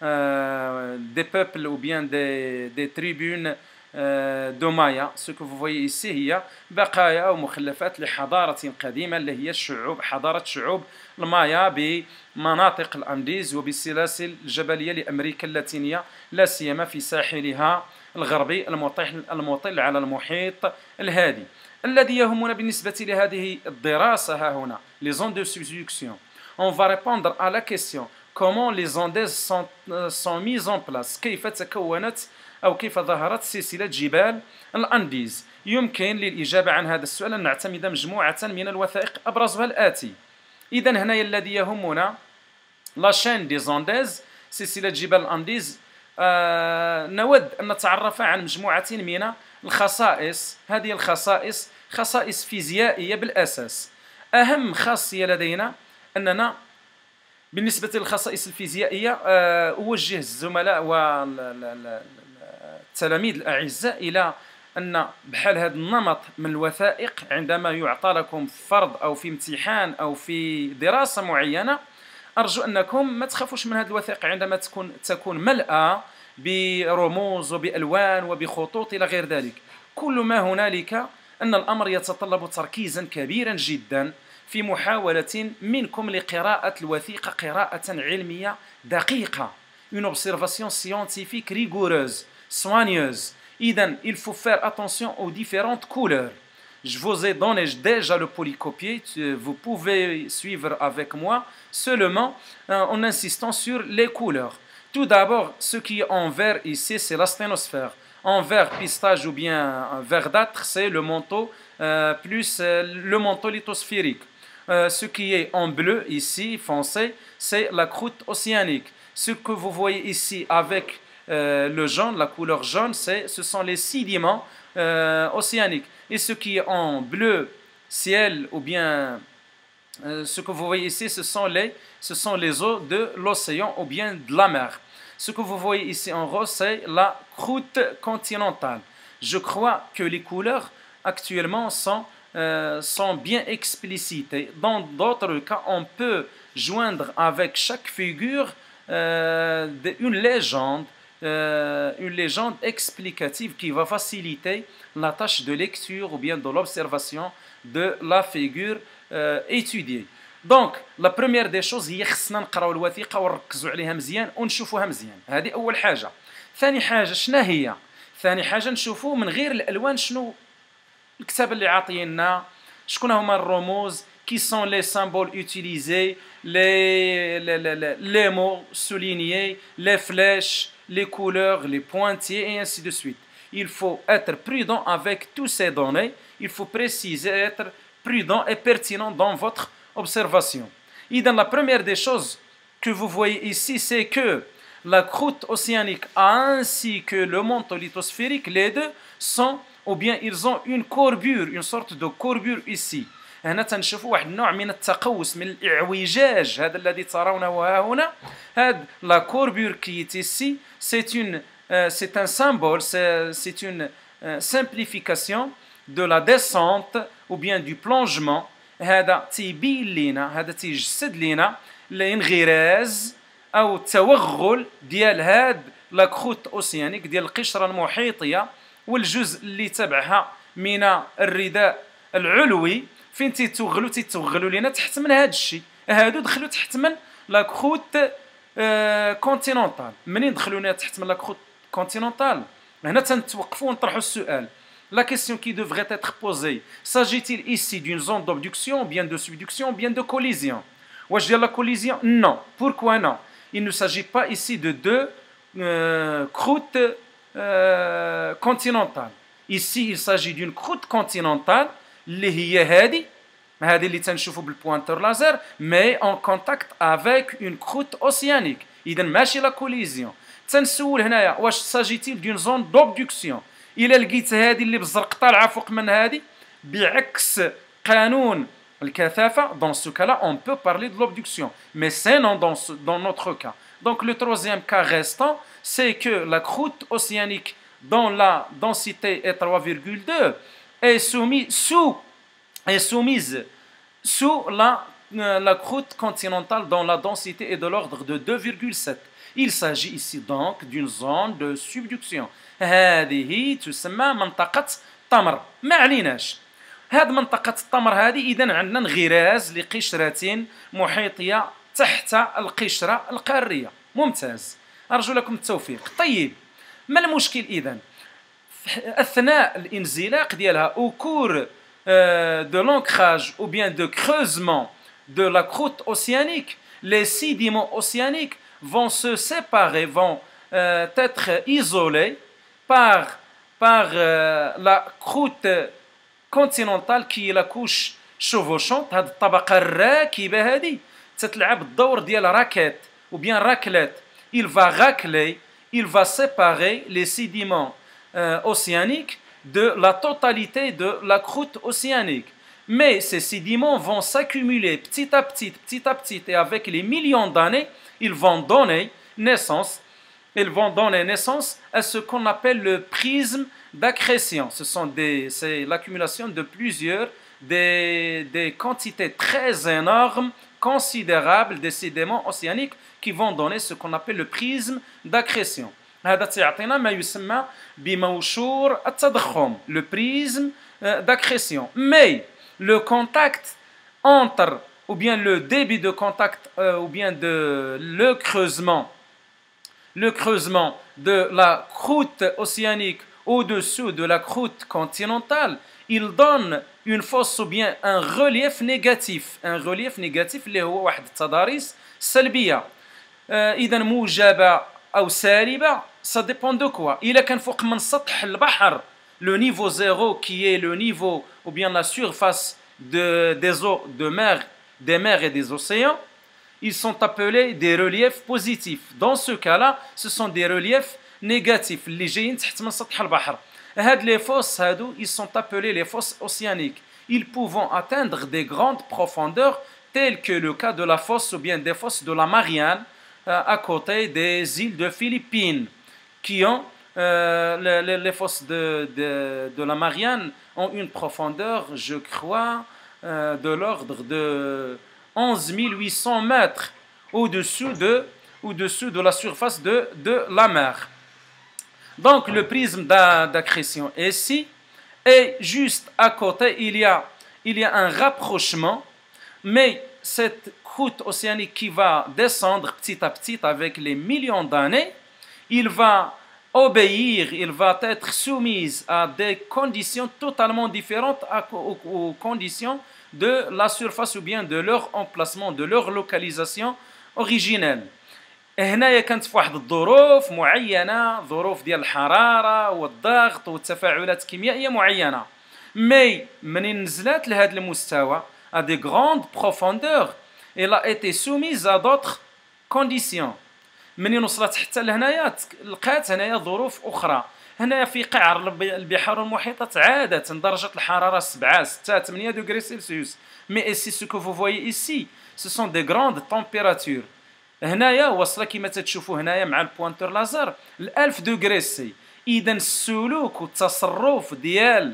des peuples ou bien des tribunes de Maya. Ce que vous voyez ici هي بقايا ومخلفات لحضارة قديمة اللي هي حضارة شعوب المايا بمناطق الأنديز وبالسلاسل الجبلية لأمريكا اللاتينية، لا سيما في ساحلها الغربي المطل على المحيط الهادي. الذي يهمنا بالنسبة لهذه الدراسة ها هنا les zones de subduction. On va répondre à la question comment les Andes sont mises en place، كيف تكونت أو كيف ظهرت سلسلة جبال الأنديز. يمكن للإجابة عن هذا السؤال أن نعتمد مجموعة من الوثائق أبرزها الآتي. إذا هنا الذي يهمنا لا شين دي زانديز، سلسلة جبال الأنديز. نود أن نتعرف عن مجموعة من الخصائص. هذه الخصائص خصائص فيزيائية بالأساس. أهم خاصية لدينا أننا بالنسبة للخصائص الفيزيائية أوجه الزملاء والتلاميذ الأعزاء إلى أن بحال هذا النمط من الوثائق عندما يعطى لكم في فرض أو في امتحان أو في دراسة معينة، أرجو أنكم ما تخافوش من هذه الوثائق عندما تكون ملأى برموز وبألوان وبخطوط إلى غير ذلك. كل ما هنالك أن الأمر يتطلب تركيزا كبيرا جدا في محاولة منكم لقراءة الوثيقة قراءة علمية دقيقة. Une observation scientifique rigoureuse, soigneuse. Idem, il faut faire attention aux différentes couleurs. Je vous ai donné déjà le polycopier, vous pouvez suivre avec moi seulement en insistant sur les couleurs. Tout d'abord, ce qui est en vert ici, c'est la sténosphère. En vert pistache ou bien verdâtre, c'est le manteau plus le manteau lithosphérique. Ce qui est en bleu ici, foncé, c'est la croûte océanique. Ce que vous voyez ici avec le jaune, la couleur jaune, ce sont les sédiments océaniques. Et ce qui est en bleu ciel ou bien ce que vous voyez ici, ce sont les eaux de l'océan ou bien de la mer. Ce que vous voyez ici en rose, c'est la croûte continentale. Je crois que les couleurs actuellement sont bien explicitées. Dans d'autres cas, on peut joindre avec chaque figure une légende explicative qui va faciliter la tâche de lecture ou bien de l'observation de la figure étudiée. دونك لا بروميير دي شوز هي خصنا نقراو الوثيقه ونركزوا عليها مزيان ونشوفوها مزيان. هذه اول حاجه. ثاني حاجه شنو هي؟ ثاني حاجه نشوفوا من غير الالوان شنو الكتاب اللي عاطينا، شكون هما الرموز، كي سون لي سامبول اوتيليزي، لي مو سولينيي، لي فليش، les couleurs, les pointillés et ainsi de suite. Il faut être prudent avec tous ces données. Il faut préciser, être prudent et pertinent dans votre observation. Et dans la première des choses que vous voyez ici, c'est que la croûte océanique ainsi que le manteau lithosphérique, les deux sont, ou bien ils ont une courbure, une sorte de courbure ici. هنا تنشوفوا واحد النوع من التقوس من الاعوجاج، هذا الذي ترونه ها هنا. هذا لا كوربور كي ici c'est un symbole, c'est une simplification de la descente ou bien du plongement. هذا تيبين لنا، هذا تيجسد لنا الانغراز او التوغل ديال هاد لا كروت اوسيانيك ديال القشره المحيطيه والجزء اللي تبعها من الرداء العلوي. فين تيتوغلوا لنا تحت من هذا الشيء. هادو دخلوا تحت من لا كروت كونتينونتال. منين دخلوا لنا تحت من لا كروت كونتينونتال؟ هنا تنتوقفوا ونطرحوا السؤال، La question qui devrait être posée, s'agit-il ici d'une zone d'obduction, bien de subduction, bien de collision? Wesh dire la collision? Non. Pourquoi non? Il ne s'agit pas ici de deux croûtes continentales. Ici, il s'agit d'une croûte continentale, اللي هي هذه اللي تنشوفوا بالبوانتور لازر, mais en contact avec une croûte océanique. إذا ماشي لا كوليزيون. تنسول هنايا واش s'agit-il d'une zone d'obduction. إلا لقيت هذه اللي بالزرق طالعة فوق من هذه بعكس قانون الكثافة, dans ce cas-là, on peut parler de l'obduction. Mais c'est non dans notre cas. Donc le troisième cas restant, c'est que la croûte océanique dont la densité est 3,2 est soumise sous la croûte continentale dont la densité est de l'ordre de 2,7. Il s'agit ici donc d'une zone de subduction. هذه تسمى منطقة تمر. ما عليناش. هذه منطقة التمر هذه إذن عندنا انغراز لقشرة محيطية تحت القشرة القارية. ممتاز. أرجو لكم التوفيق. طيب ما المشكل إذن؟ أثناء الانزلاق ديالها au cours de l'ancrage ou bien de creusement de la croûte océanique, les sédiments océaniques vont se séparer, vont être isolés par la croûte continentale qui est la couche chevauchante. هذه الطبقة الراكبة هذه تتلعب الدور ديال راكيت ou bien raclette. Il va racler, il va séparer les sédiments océaniques de la totalité de la croûte océanique. Mais ces sédiments vont s'accumuler petit à petit, et avec les millions d'années, ils vont donner naissance à ce qu'on appelle le prisme d'accrétion. C'est l'accumulation de plusieurs, des quantités très énormes, considérables des sédiments océaniques qui vont donner ce qu'on appelle le prisme d'accrétion. هذا تعطينا ما يسمى بموشور التضخم, le prisme d'accrétion. Mais le contact entre, ou bien le débit de contact, ou bien le creusement de la croûte océanique au-dessous de la croûte continentale, il donne une fosse ou bien un relief négatif. Un relief négatif اللي هو واحد التضاريس سلبية. إذا موجبة أو سالبة, ça dépend de quoi. إلا كان فوق من سطح البحر, le niveau zéro qui est le niveau ou bien la surface des eaux des mers et des océans, ils sont appelés des reliefs positifs. Dans ce cas-là, ce sont des reliefs négatifs اللي جايين تحت من سطح البحر. هاد les fosses هادو, ils sont appelés les fosses océaniques. Ils peuvent atteindre des grandes profondeurs telles que le cas de la fosse ou bien des fosses de la Marianne à côté des îles de Philippines qui ont les fosses de la Marianne ont une profondeur, je crois, de l'ordre de 11 800 mètres au-dessous de la surface de la mer. Donc le prisme d'accrétion est ici, et juste à côté il y a un rapprochement, mais cette croûte océanique qui va descendre petit à petit avec les millions d'années, il va obéir, il va être soumise à des conditions totalement différentes aux conditions de la surface ou bien de leur emplacement, de leur localisation originelle. هنايا كانت في واحد الظروف معينة, ظروف ديال الحرارة والضغط والتفاعلات كيميائية معينة. مي منين نزلت لهذا المستوى à des grandes profondeurs, elle a été soumise à d'autres conditions. منين وصلت حتى لهنايا لقات هنايا ظروف أخرى. هنايا في قعر البحار والمحيطات عادة درجة الحرارة 7, 6, 8 degrés Celsius. Mais ici, ce que vous voyez ici, ce sont des grandes températures. هنايا وصل كما تشوفوا هنايا مع البوانتور لازر 1000 دغري سي. اذا السلوك والتصرف ديال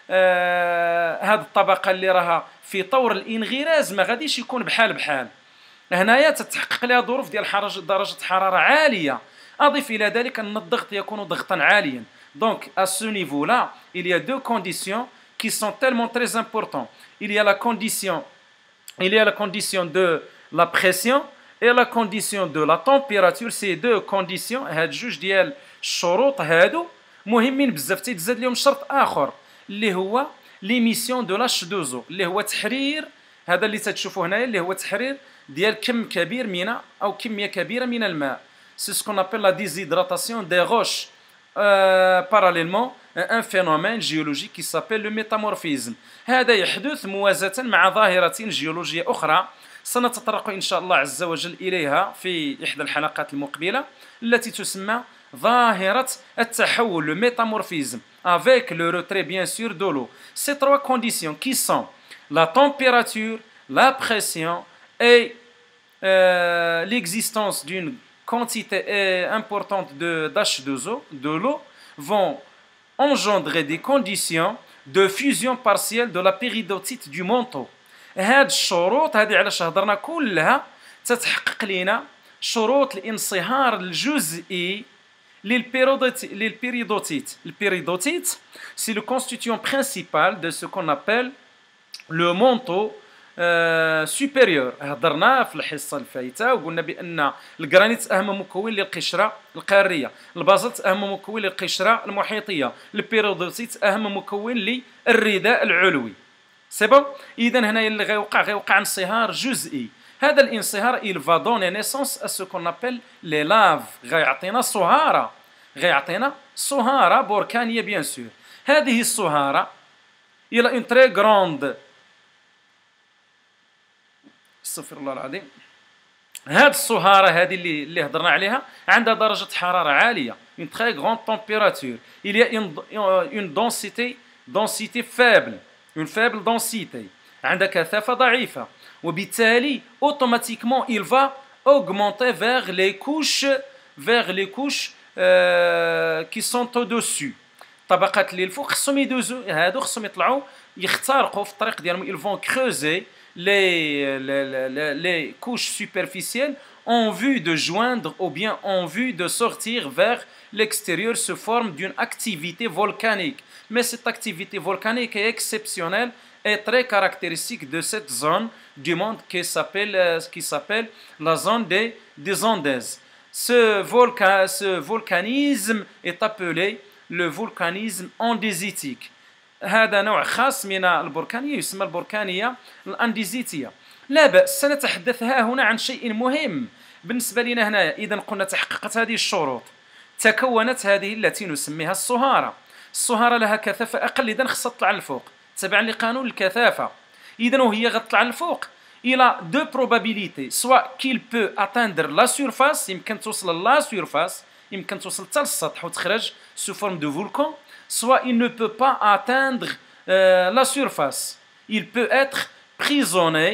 هذه الطبقه اللي راها في طور الانغراز ما غاديش يكون بحال. هنايا تتحقق لها ظروف ديال درجه حراره عاليه. اضف الى ذلك ان الضغط يكون ضغطا عاليا. Donc à ce niveau là, il y a deux conditions qui sont tellement très importantes. Il y a la condition de la pression et la condition de la température. Ces deux conditions, هاد جوج ديال الشروط هادو مهمين بزاف. تيتزاد لهم شرط اخر اللي هو ليميسيون دو لاش دوزو، اللي هو تحرير، هذا اللي تتشوفوا هنايا اللي هو تحرير ديال كم كبير من او كميه كبيره من الماء. سي سكون ابل لا ديزيدراتاسيون دي روش parallèlement un phénomène géologique qui s'appelle le métamorphisme. هذا يحدث موازاة مع ظاهرة جيولوجية أخرى سنتطرق إن شاء الله عز وجل إليها في إحدى الحلقات المقبلة، التي تسمى ظاهرة التحول، le métamorphisme, avec le retrait bien sûr de l'eau. Ces trois conditions qui sont la température, la pression et l'existence d'une quantité importante de l'eau vont engendrer des conditions de fusion partielle de la péridotite du manteau. هاد الشروط هذه علاش هضرنا كلها تتحقق لنا شروط الانصهار الجزئي للبيريدوتيت. البيريدوتيت c'est le constituant principal de ce qu'on appelle le manteau سوبيريور. هضرنا في الحصه الفايته وقلنا بان الجرانيت اهم مكون للقشره القاريه، البازلت اهم مكون للقشره المحيطيه، البيريدوتيت اهم مكون للرداء العلوي. سي بون. اذا هنايا اللي غيوقع انصهار جزئي. هذا الانصهار il va donner naissance à ce qu'on appelle les laves. غيعطينا صهاره بركانيه بيان سور. هذه الصهاره الى une très grande، استغفر الله العظيم، هاد الصهاره هذه اللي هضرنا عليها عندها درجه حراره عاليه، une très grande température. il y a une densité faible، une faible densité، عندها كثافه ضعيفه، وبالتالي automatiquement il va augmenter vers les couches qui sont au-dessus. الطبقات اللي الفوق خصهم يدوزوا، هادو خصهم يطلعوا يخترقوا في الطريق ديالهم. ils vont creuser les couches superficielles en vue de joindre ou bien en vue de sortir vers l'extérieur sous forme d'une activité volcanique. Mais cette activité volcanique est exceptionnelle et très caractéristique de cette zone du monde qui s'appelle la zone des Andes. Ce volcanisme est appelé le volcanisme andésitique. هذا نوع خاص من البركانية يسمى البركانية الأنديزيتية. لا بأس، سنتحدث ها هنا عن شيء مهم بالنسبة لنا هنا. إذا قلنا تحققت هذه الشروط، تكونت هذه التي نسميها الصهارة. الصهارة لها كثافة أقل، إذا خصها تطلع للفوق تبعا لقانون الكثافة. إذا وهي غتطلع للفوق إلى دو بروبابيليتي، سواء كيل بو أتاندر لا سيرفاس، يمكن توصل لا سيرفاس، يمكن توصل حتى للسطح وتخرج سو فورم دو فولكان، soit il ne peut pas atteindre la surface. Il peut être prisonnier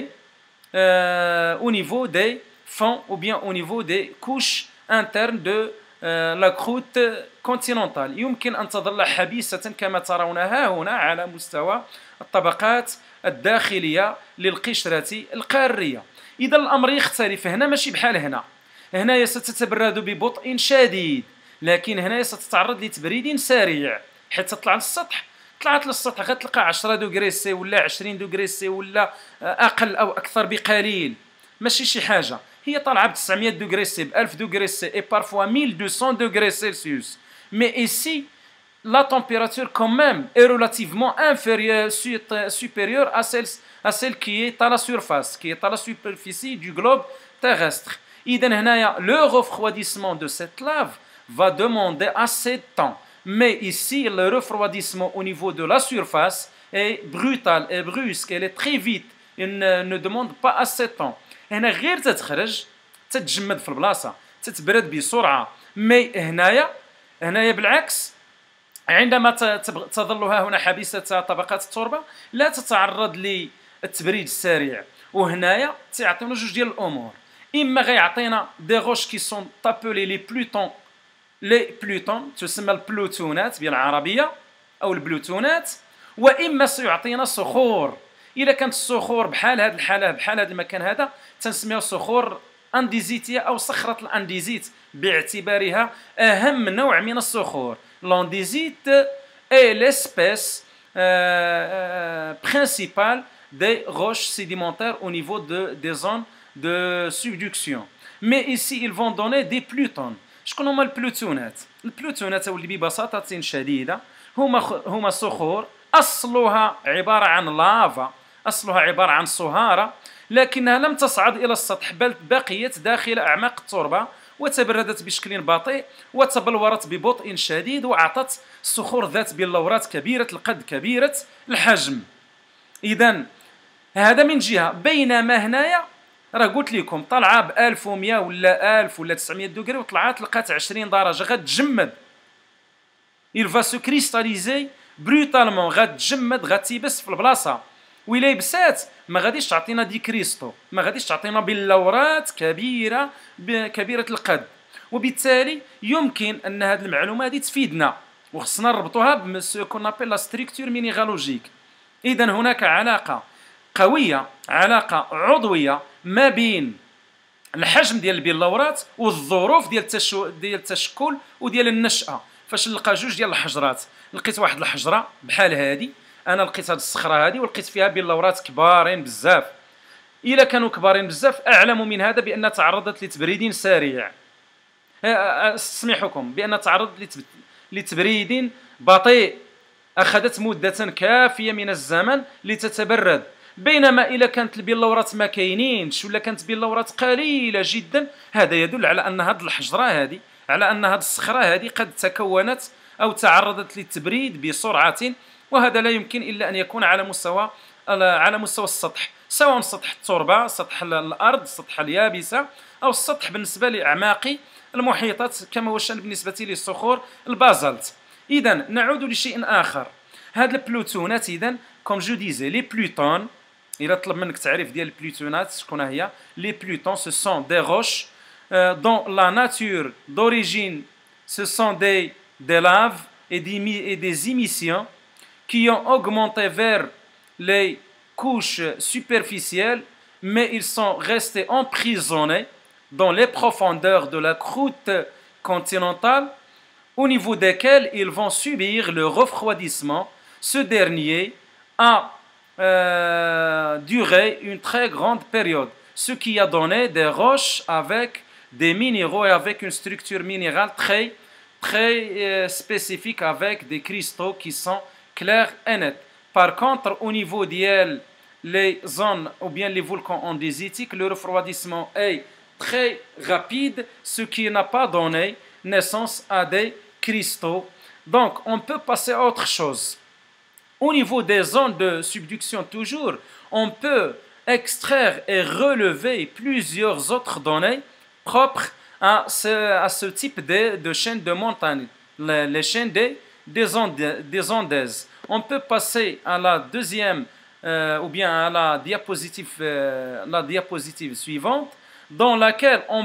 au niveau des fonds ou bien au niveau des couches internes de la croûte continentale. يمكن أن تظل حبيسة كما ترونها هنا على مستوى الطبقات الداخلية للقشرة القارية. إذا الأمر يختلف هنا، ماشي بحال هنا. هنايا ستتبرد ببطء شديد، لكن هنايا ستتعرض لتبريد سريع حتى تطلع للسطح. طلعت للسطح غتلقى 10 دوغري سي ولا 20 دوغري سي ولا اقل او اكثر بقليل، ماشي شي حاجه. هي طالعه ب 900 دوغري سي، ب 1000 دوغري سي اي بارفوا 1200 دوغري سلسيوس. مي ici la température quand même est relativement supérieure à celle qui est à la surface, qui est à la superficie du globe terrestre. إذا هنايا le refroidissement de cette lave va demander assez de temps. Mais ici, le refroidissement au niveau de la surface est brutal et brusque, elle est très vite, il ne demande pas assez de temps. هنا غير تتخرج تتجمد في البلاصة، تتبرد بسرعة. مي هنايا بالعكس، عندما تظل ها هنا حبيسة طبقات التربة لا تتعرض للتبريد السريع. وهنايا تعطينا جوج ديال الأمور، إما غيعطينا دي غوش كي سون تابولي لي بلوتون، لي بلوتون تسمى البلوتونات بالعربية أو البلوتونات، وإما سيعطينا صخور. إذا كانت الصخور بحال هذه الحالة، بحال هذا المكان هذا، تنسميها صخور أنديزيتية أو صخرة الأنديزيت باعتبارها أهم نوع من الصخور. L'andésite est l'espèce principale des roches sédimentaires au niveau des zones de subduction. Mais ici, ils vont donner des plutons. شكون هما البلوتونات؟ البلوتونات واللي ببساطة شديدة هما صخور أصلها عبارة عن لافا، أصلها عبارة عن صهارة، لكنها لم تصعد إلى السطح بل بقيت داخل أعماق التربة وتبردت بشكل بطيء وتبلورت ببطء شديد وأعطت صخور ذات بلورات كبيرة القد كبيرة الحجم. إذا هذا من جهة، بينما هنايا راه قلت لكم طالعه ب 1100 ولا 1000 ولا 900 دوغري وطلعت لقات 20 درجة غتجمد. il va se cristalliser brutalement، غتجمد غتيبس في البلاصة، وإلا يبسات ما غاديش تعطينا دي كريستو، ما غاديش تعطينا بلورات كبيرة كبيرة القد. وبالتالي يمكن أن هذه المعلومة هذه تفيدنا وخصنا نربطوها بما كون ابل لا ستركتور مينيغالوجيك. إذا هناك علاقة قوية، علاقة عضوية ما بين الحجم ديال البلورات والظروف ديال التشكل وديال النشأة. فاش نلقى جوج ديال الحجرات، لقيت واحد الحجرة بحال هذه، أنا لقيت هذه الصخرة هذه ولقيت فيها بلورات كبارين بزاف، إلا كانوا كبارين بزاف أعلم من هذا بأن تعرضت لتبريد سريع، اسمحكم بأن تعرضت لتبريد بطيء أخذت مدة كافية من الزمن لتتبرد. بينما إذا كانت البلورات ما كاينينش ولا كانت بلورات قليلة جدا، هذا يدل على أن هذه الحجرة هذه، على أن هذه الصخرة هذه قد تكونت أو تعرضت للتبريد بسرعة، وهذا لا يمكن إلا أن يكون على مستوى السطح، سواء سطح التربة، سطح الأرض، سطح اليابسة، أو السطح بالنسبة لأعماق المحيطات كما هو الشأن بالنسبة للصخور البازلت. إذا نعود لشيء آخر، هاد البلوتونات إذا كوم جو ديزي لي بلوتون، إلا طلب منك تعريف ديال البلوتونات شكون هي؟ لي بلوتون سو سون دي روش dont la nature d'origine ce sont des laves et des émissions qui ont augmenté vers les couches superficielles, mais ils sont restés emprisonnés dans les profondeurs de la croûte continentale, au niveau desquelles ils vont subir le refroidissement. Ce dernier a duré une très grande période, ce qui a donné des roches avec des minéraux et avec une structure minérale très spécifique, avec des cristaux qui sont clairs et nets. Par contre, au niveau des les zones ou bien les volcans andésitiques, le refroidissement est très rapide, ce qui n'a pas donné naissance à des cristaux. Donc, on peut passer à autre chose. Au niveau des zones de subduction toujours, on peut extraire et relever plusieurs autres données propres à ce type de chaînes de montagne, les chaînes des Andes. On peut passer à la deuxième ou bien à la diapositive suivante, dans laquelle on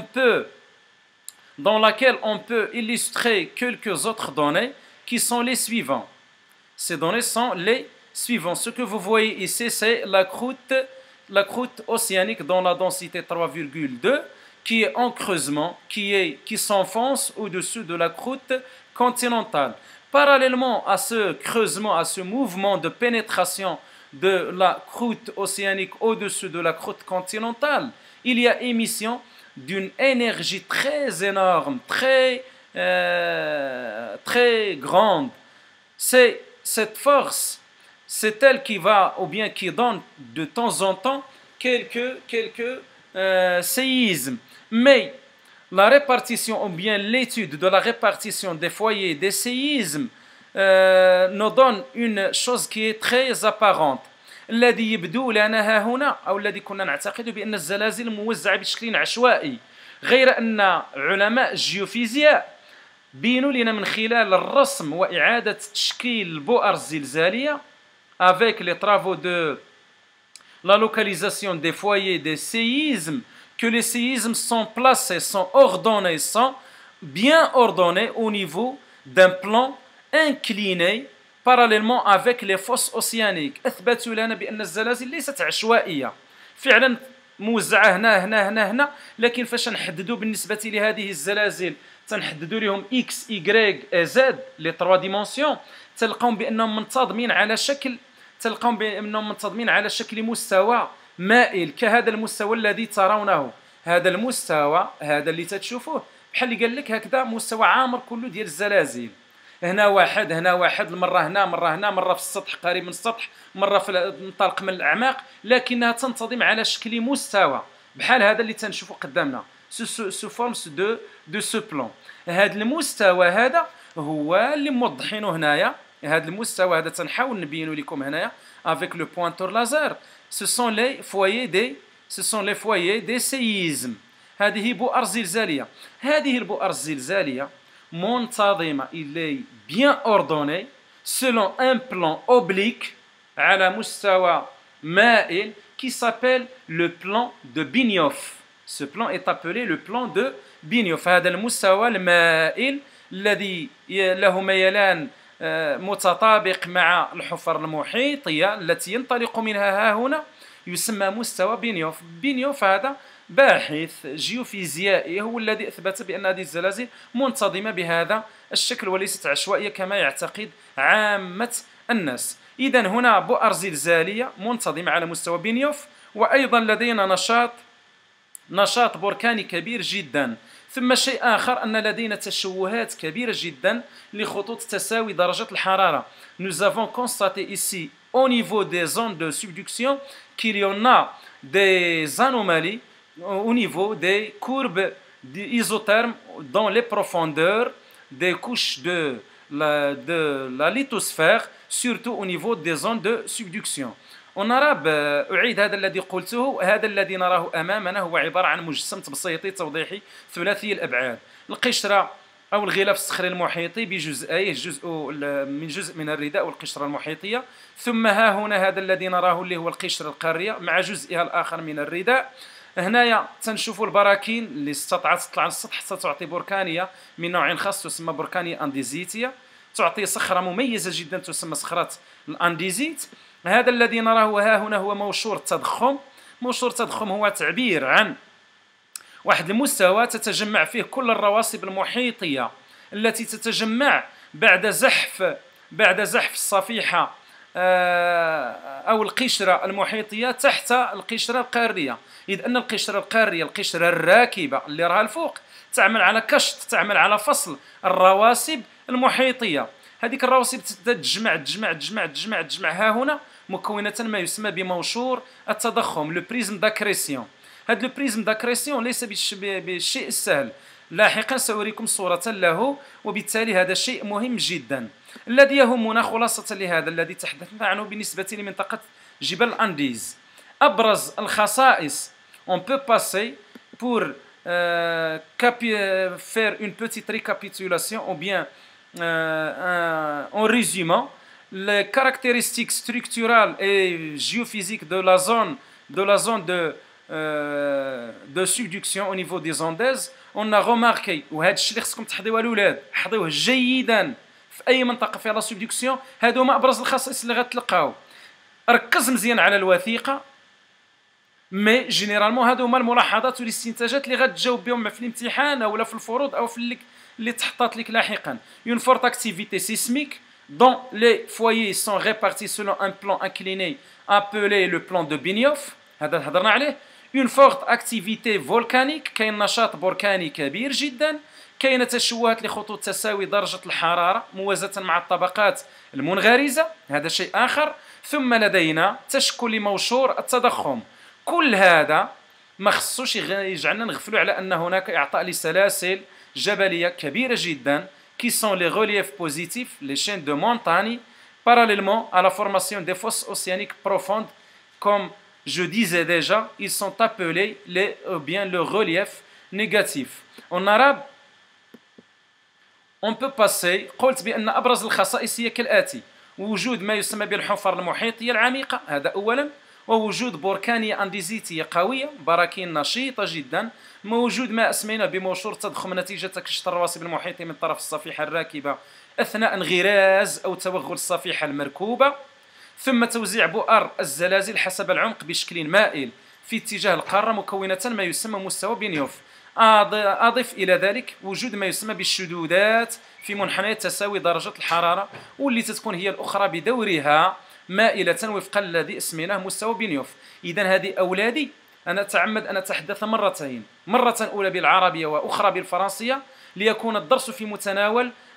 peut illustrer quelques autres données qui sont les suivants. Ces données sont les suivants. Ce que vous voyez ici, c'est la croûte océanique dans la densité 3,2 qui est en creusement, qui s'enfonce au-dessus de la croûte continentale. Parallèlement à ce creusement, à ce mouvement de pénétration de la croûte océanique au-dessus de la croûte continentale, il y a émission d'une énergie très énorme, très grande. C'est cette force, c'est elle qui va, ou bien qui donne de temps en temps quelques séismes. Mais la répartition, ou bien l'étude de la répartition des foyers des séismes nous donne une chose qui est très apparente. الذي يبدو لنا هنا أو الذي كنا نعتقد بأن الزلازل موزعة بشكل عشوائي، غير أن علماء الجيوفيزياء بينوا لنا من خلال الرسم وإعادة تشكيل البؤر الزلزالية avec les travaux de la localisation des foyers des séismes que les séismes sont placés, sont ordonnés, sont bien ordonnés au niveau d'un plan incliné parallèlement avec les fosses océaniques. أثبتوا لنا بأن الزلازل ليست عشوائية، فعلا موزعة هنا، لكن فاش نحددوا بالنسبة لهذه الزلازل تنحددوا لهم X, Y, Z les 3 dimensions، تلقون بأنهم منتظمين على شكل مستوى مائل كهذا المستوى الذي ترونه. هذا المستوى هذا اللي تتشوفوه بحال اللي قال لك هكذا مستوى عامر كله ديال الزلازل. هنا واحد هنا واحد، مرة هنا مرة هنا، مرة في السطح قريب من السطح، مرة في المنطلق من الأعماق، لكنها تنتظم على شكل مستوى بحال هذا اللي تنشوفه قدامنا سو فورمس دو سو بلان. هذا المستوى هذا هو اللي موضحينه هنايا. هذا المستوى هذا تنحاول نبينه لكم هنايا افيك لو بوينتور لازر. سو سون لي فوايي دي سيزم. هذه بؤر زلزالية. هذه البؤر الزلزالية منتظمة، إلي بيان أوردوني سيلون ان بلان أوبليك على مستوى مائل qui s'appelle le plan de Benioff. Ce plan est appelé le plan de Benioff. هذا المستوى المائل الذي له ميلان متطابق مع الحفر المحيطية التي ينطلق منها ها هنا يسمى مستوى بينيوف. بينيوف هذا باحث جيوفيزيائي هو الذي أثبت بأن هذه الزلازل منتظمة بهذا الشكل وليست عشوائية كما يعتقد عامة الناس. إذا هنا بؤر زلزالية منتظمة على مستوى بينيوف، وأيضا لدينا نشاط بركاني كبير جدا. ثم شيء آخر أن لدينا تشوهات كبيرة جدا لخطوط تساوي درجة الحرارة. Nous avons constaté ici au niveau des zones de subduction qu'il y en a des anomalies au niveau des courbes isothermes dans les profondeurs des couches de la lithosphère, surtout au niveau des zones de subduction. ونرى أعيد هذا الذي قلته. هذا الذي نراه أمامنا هو عبارة عن مجسم تبسيطي توضيحي ثلاثي الأبعاد. القشرة أو الغلاف الصخري المحيطي بجزئيه، جزء من الرداء والقشرة المحيطية، ثم ها هنا هذا الذي نراه اللي هو القشرة القارية مع جزئها الآخر من الرداء. هنايا تنشوفوا البراكين اللي استطاعت تطلع على السطح حتى تعطي بركانية من نوع خاص تسمى بركانية أنديزيتية، تعطي صخرة مميزة جدا تسمى صخرة الأنديزيت. هذا الذي نراه ها هنا هو موشور التضخم. موشور التضخم هو تعبير عن واحد المستوى تتجمع فيه كل الرواسب المحيطية التي تتجمع بعد زحف الصفيحة أو القشرة المحيطية تحت القشرة القارية. إذ أن القشرة القارية القشرة الراكبة اللي راها الفوق تعمل على كشط، تعمل على فصل الرواسب المحيطية. هذيك الرواسب تتجمع تجمع ها هنا مكونة ما يسمى بموشور التضخم، لو بريزم داكريسيون. هذا لو بريزم داكريسيون ليس بالشيء السهل، لاحقا سأريكم صورة له، وبالتالي هذا شيء مهم جدا. الذي يهمنا خلاصة لهذا الذي تحدثنا عنه بالنسبة لمنطقة جبل الأنديز، أبرز الخصائص on peut passer pour faire une petite récapitulation ou bien en résumant les caractéristiques structurales et géophysiques de la zone de subduction au niveau des Andes. On a remarqué وهذا الشيء اللي خصكم تحضيوه الأولاد، حضيوه جيدا في أي منطقة فيها لا سبديكسيون. هادو هما أبرز الخصائص اللي غتلقاو. ركز مزيان على الوثيقة، مي جينيرالمون هادو هما الملاحظات والاستنتاجات اللي غتجاوب بهم في الامتحان أو في الفروض أو في اللي تحطات لك لاحقا. Une forte activité sismique dont les foyers sont répartis selon un plan incliné appelé le plan de Benioff. هذا هضرنا عليه. Une forte activité volcanique، كاين نشاط بركاني كبير جدا، كاين تشوهات لخطوط تساوي درجة الحرارة موازاة مع الطبقات المنغرزة، هذا شيء آخر. ثم لدينا تشكل موشور التضخم. كل هذا ما خصوش يجعلنا نغفلوا على أن هناك إعطاء لسلاسل جبلية كبيرة جدا qui sont les reliefs positifs, les chaînes de montagnes, parallèlement à la formation des fosses océaniques profondes. Comme je disais déjà, ils sont appelés le relief négatif. En arabe, on peut passer. قلت بأن أبرز الخصائص هي كالآتي: وجود ما يسمى بالحفر المحيطية العميقة، هذا أولا، ووجود بركانية أنديزيتية قوية، براكين نشيطة جدا، موجود ما أسمينا بموشور تضخم نتيجة كشط الرواسب المحيطية من طرف الصفيحة الراكبة أثناء انغراز أو توغل الصفيحة المركوبة. ثم توزيع بؤر الزلازل حسب العمق بشكل مائل في اتجاه القارة مكونة ما يسمى مستوى بينيوف. أضف إلى ذلك وجود ما يسمى بالشدودات في منحنيات تساوي درجة الحرارة، واللي تكون هي الأخرى بدورها مائلة وفقا الذي اسميناه مستوى بينيوف. إذا هذه أولادي أنا أتعمد أن أتحدث مرتين، مرة أولى بالعربية وأخرى بالفرنسية، ليكون الدرس في متناول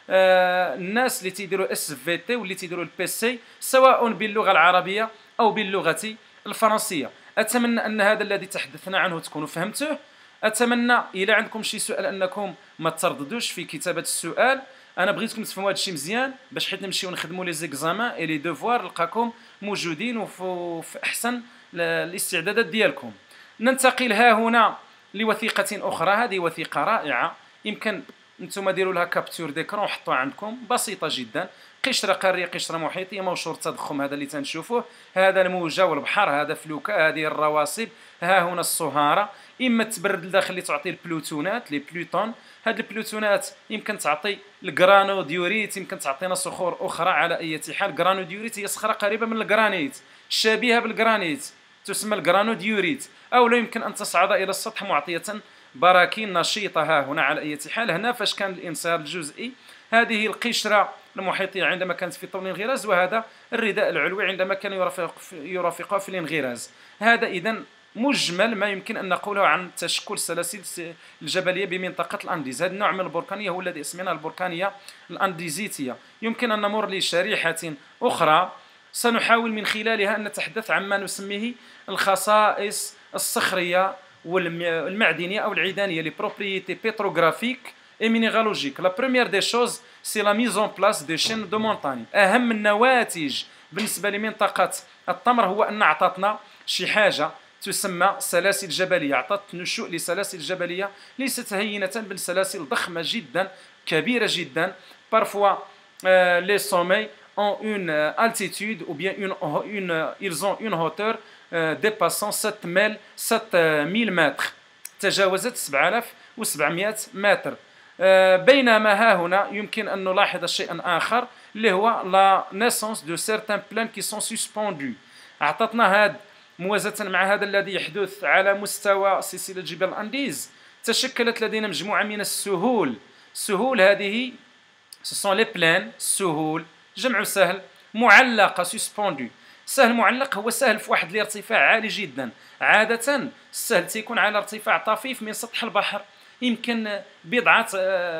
الناس اللي تيديروا اس في تي واللي تيديروا البي سي سواء باللغه العربيه او باللغه الفرنسيه. اتمنى ان هذا الذي تحدثنا عنه تكونوا فهمتوه. اتمنى الى عندكم شي سؤال انكم ما ترددوش في كتابه السؤال. انا بغيتكم تفهموا هذا الشيء مزيان باش حيت نمشيو نخدموا لي زيكزامان اي لي دوفوار نلقاكم موجودين وفي احسن الاستعدادات ديالكم. ننتقل ها هنا لوثيقه اخرى. هذه وثيقه رائعه، يمكن انتم ديروا لها كابتور ديكرون وحطوها عندكم، بسيطه جدا. قشره قاريه، قشره محيطيه، موشور التضخم هذا اللي تنشوفوه، هذا الموجه والبحر، هذا فلوكه، هذه الرواسب، ها هنا الصهاره. اما تبرد الداخل اللي تعطي البلوتونات لي بلوتون، هاد البلوتونات يمكن تعطي الجرانوديوريت، يمكن تعطينا صخور اخرى. على اي حال جرانوديوريت هي صخره قريبه من الجرانيت، شبيهه بالجرانيت، تسمى الجرانوديوريت. او لا يمكن ان تصعد الى السطح معطيه براكين نشيطه. ها هنا على اي حال هنا فاش كان الانصهار الجزئي، هذه القشره المحيطيه عندما كانت في طول الانغراز، وهذا الرداء العلوي عندما كان يرافقها في الانغراز. هذا اذا مجمل ما يمكن ان نقوله عن تشكل السلاسل الجبليه بمنطقه الانديز. هذا النوع من البركانيه هو الذي اسميناه البركانيه الانديزيتيه. يمكن ان نمر لشريحه اخرى سنحاول من خلالها ان نتحدث عما نسميه الخصائص الصخريه والمعدنيه او العيدانيه، لي بروبريتي بيتروغرافيك اي مينيرالوجيك. لا بروميير دي شوز سي لا ميز اون بلاس دي شين دو مونتاني. اهم النواتج بالنسبه لمنطقه التمر هو ان اعطتنا شي حاجه تسمى سلاسل جبليه، اعطت نشوء لسلاسل جبليه ليست هينه بل سلاسل ضخمه جدا كبيره جدا. بارفوا لي سومي ont une altitude ou bien ils ont une hauteur dépassant 7000 متر، تجاوزت 7700 متر. بينما ها هنا يمكن أن نلاحظ شيئا آخر اللي هو la naissance de certains plaines qui sont suspendus. أعطتنا هذا موازاة مع هذا الذي يحدث على مستوى سلسلة جبال الأنديز، تشكلت لدينا مجموعة من السهول. السهول هذه ce sont les plaines، سهول جمع سهل، معلقة سسبوندو. سهل معلق هو سهل في واحد الارتفاع عالي جدا. عادة السهل تيكون على ارتفاع طفيف من سطح البحر، يمكن بضعة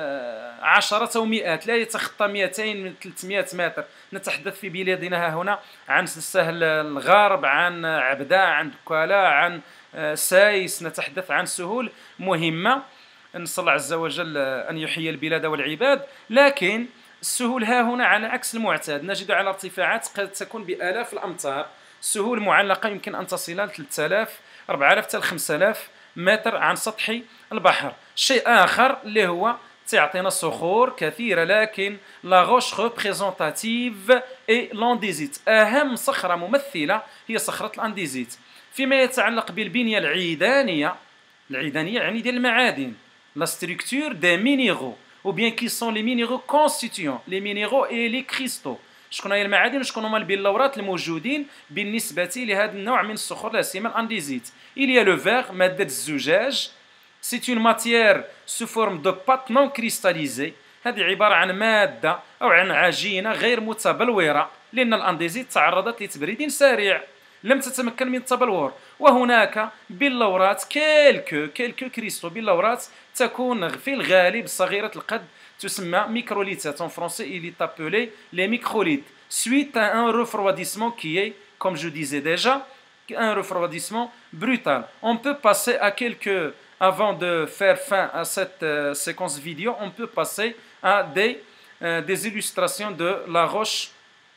عشرات أو مئات، لا يتخطى 200 من 300 متر. نتحدث في بلادنا هنا عن السهل الغرب، عن عبدة، عن دكالا، عن سايس. نتحدث عن سهول مهمة، نسأل الله عز وجل أن يحيي البلاد والعباد. لكن السهول ها هنا على عكس المعتاد نجد على ارتفاعات قد تكون بآلاف الأمتار. السهول معلقة يمكن أن تصل ل 3000 4000 حتى 5000 متر عن سطح البحر. شيء آخر اللي هو تعطينا صخور كثيرة، لكن لا غوش ريبريزونتاتيف اي لانديزيت. أهم صخرة ممثلة هي صخرة الأنديزيت. فيما يتعلق بالبنية العيدانية، العيدانية يعني ديال المعادن، لا ستركتور دي مينيرو ou bien qui sont les minéraux constituants les minéraux et les cristaux. شكون هي المعادن وشكون هما البلورات الموجودين بالنسبة لهذا النوع من الصخور لا سيما الأنديزيت. il y a le verre، مادة الزجاج. c'est une matière sous forme de pâte non cristallisée. هذه عبارة عن مادة أو عن عجينة غير متبلورة، لأن الأنديزيت تعرضت لتبريد سريع لم تتمكن من التبلور. وهناك بلورات كيلكو كريستو، بلورات تكون في الغالب صغيرة القد، تسمى ميكروليتات. en français il est appelé les microlithes suite à un refroidissement qui est, comme je disais déjà, un refroidissement brutal. On peut passer à quelques, avant de faire fin à cette séquence vidéo, on peut passer à des illustrations de la roche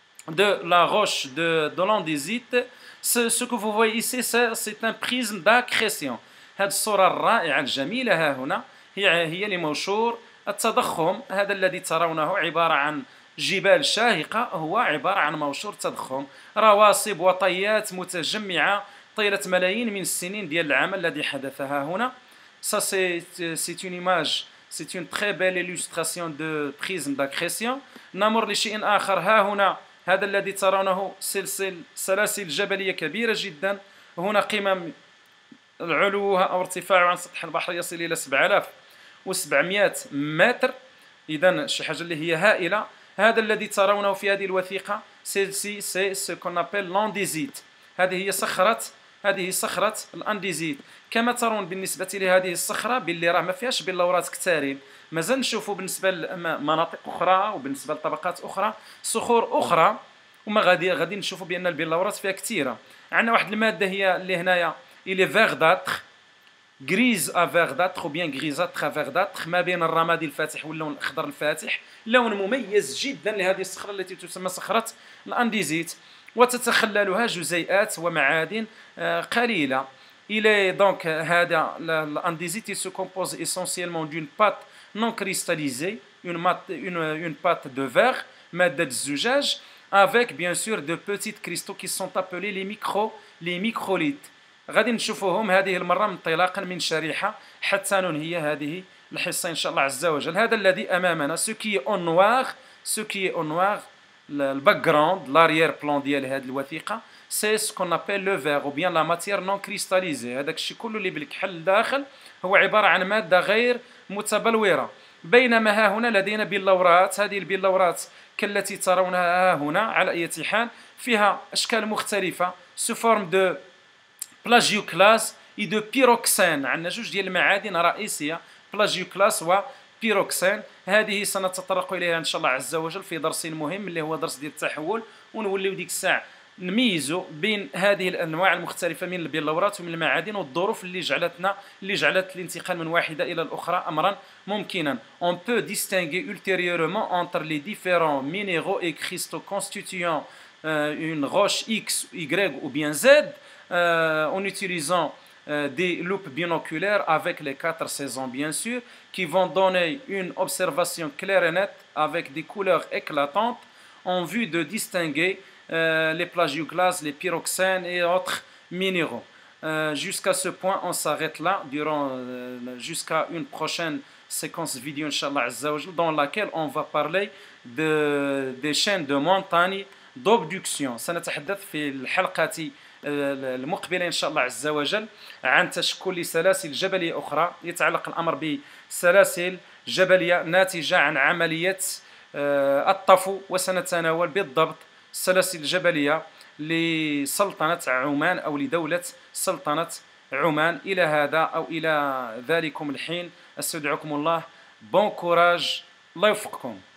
de l'andésite. Ce que vous voyez ici, c'est un prisme d'accrétion. هذه الصورة الرائعة الجميلة ها هنا هي لموشور التضخم. هذا الذي ترونه عبارة عن جبال شاهقة، هو عبارة عن موشور تضخم، رواسب وطيات متجمعة طيلة ملايين من السنين ديال العمل الذي حدث ها هنا. Ça c'est une image، c'est une très belle illustration de prisme d'accrétion. نمر لشيء آخر. ها هنا هذا الذي ترونه سلاسل جبلية كبيرة جدا. هنا قمم علوها أو ارتفاعها عن سطح البحر يصل إلى 7700 متر. إذن شي حاجة اللي هي هائلة. هذا الذي ترونه في هذه الوثيقة سي سو كون ابل لانديزيت. هذه هي صخرة هذه صخرة الأنديزيت. كما ترون بالنسبة لهذه الصخرة باللي راه ما فيهاش بلورات كثارين. مازال نشوفوا بالنسبة لمناطق أخرى وبالنسبة لطبقات أخرى صخور أخرى وما غادي نشوفوا بأن البلورات فيها كثيرة. عندنا واحد المادة هي اللي هنايا إلي فيغداتر غريز افيغداتر وبيان غريزاتر افيغداتر، ما بين الرمادي الفاتح واللون الاخضر الفاتح، لون مميز جدا لهذه الصخره التي تسمى صخره الانديزيت، وتتخللها جزيئات ومعادن قليله. الى دونك هذا الانديزيت se compose essentiellement d'une pâte non cristallisée, une pâte de verre, ماده الزجاج، avec bien sûr de petits cristaux qui sont appelés les microlithes. غادي نشوفوهم هذه المره انطلاقا من شريحه حتى ننهي هذه الحصه ان شاء الله عز وجل. هذا الذي امامنا سوكي اون نوار الباك جراوند لاريير بلان ديال هذه الوثيقه سي سكون ابيل لو فيغ او بيان لا ماتيير نون كريستاليزي. هذاك الشيء كله اللي بالكحل داخل هو عباره عن ماده غير متبلوره. بينما ها هنا لدينا بلورات، هذه البلورات كالتي ترونها ها هنا على اي حال فيها اشكال مختلفه سو فورم دو بلاجيوكلاس اي دو بيروكسين. عندنا جوج ديال المعادن رئيسيه بلاجيوكلاس وبيروكسين. هذه سنتطرق اليها ان شاء الله عز وجل في درس مهم اللي هو درس ديال التحول، ونوليو ديك الساعه نميزوا بين هذه الانواع المختلفه من البلورات ومن المعادن والظروف اللي جعلت الانتقال من واحده الى الاخرى امرا ممكنا. On peut distinguer ultérieurement entre les différents minéraux et cristaux constituant une roche X, Y ou bien Z en utilisant des loupes binoculaires avec les 4 saisons bien sûr, qui vont donner une observation claire et nette avec des couleurs éclatantes en vue de distinguer les plagioclases, les pyroxènes et autres minéraux. Jusqu'à ce point, on s'arrête là jusqu'à une prochaine séquence vidéo Inch'Allah Azza wa Jal, dans laquelle on va parler des chaînes de montagnes d'obduction. سنتحدث في الحلقة المقبلة إن شاء الله عز وجل عن تشكل سلاسل جبلية أخرى. يتعلق الأمر بسلاسل جبلية ناتجة عن عملية الطفو، وسنتناول بالضبط السلاسل الجبلية لسلطنة عمان أو لدولة سلطنة عمان. إلى هذا أو إلى ذلكم الحين أستودعكم الله. بون كوراج، الله يوفقكم.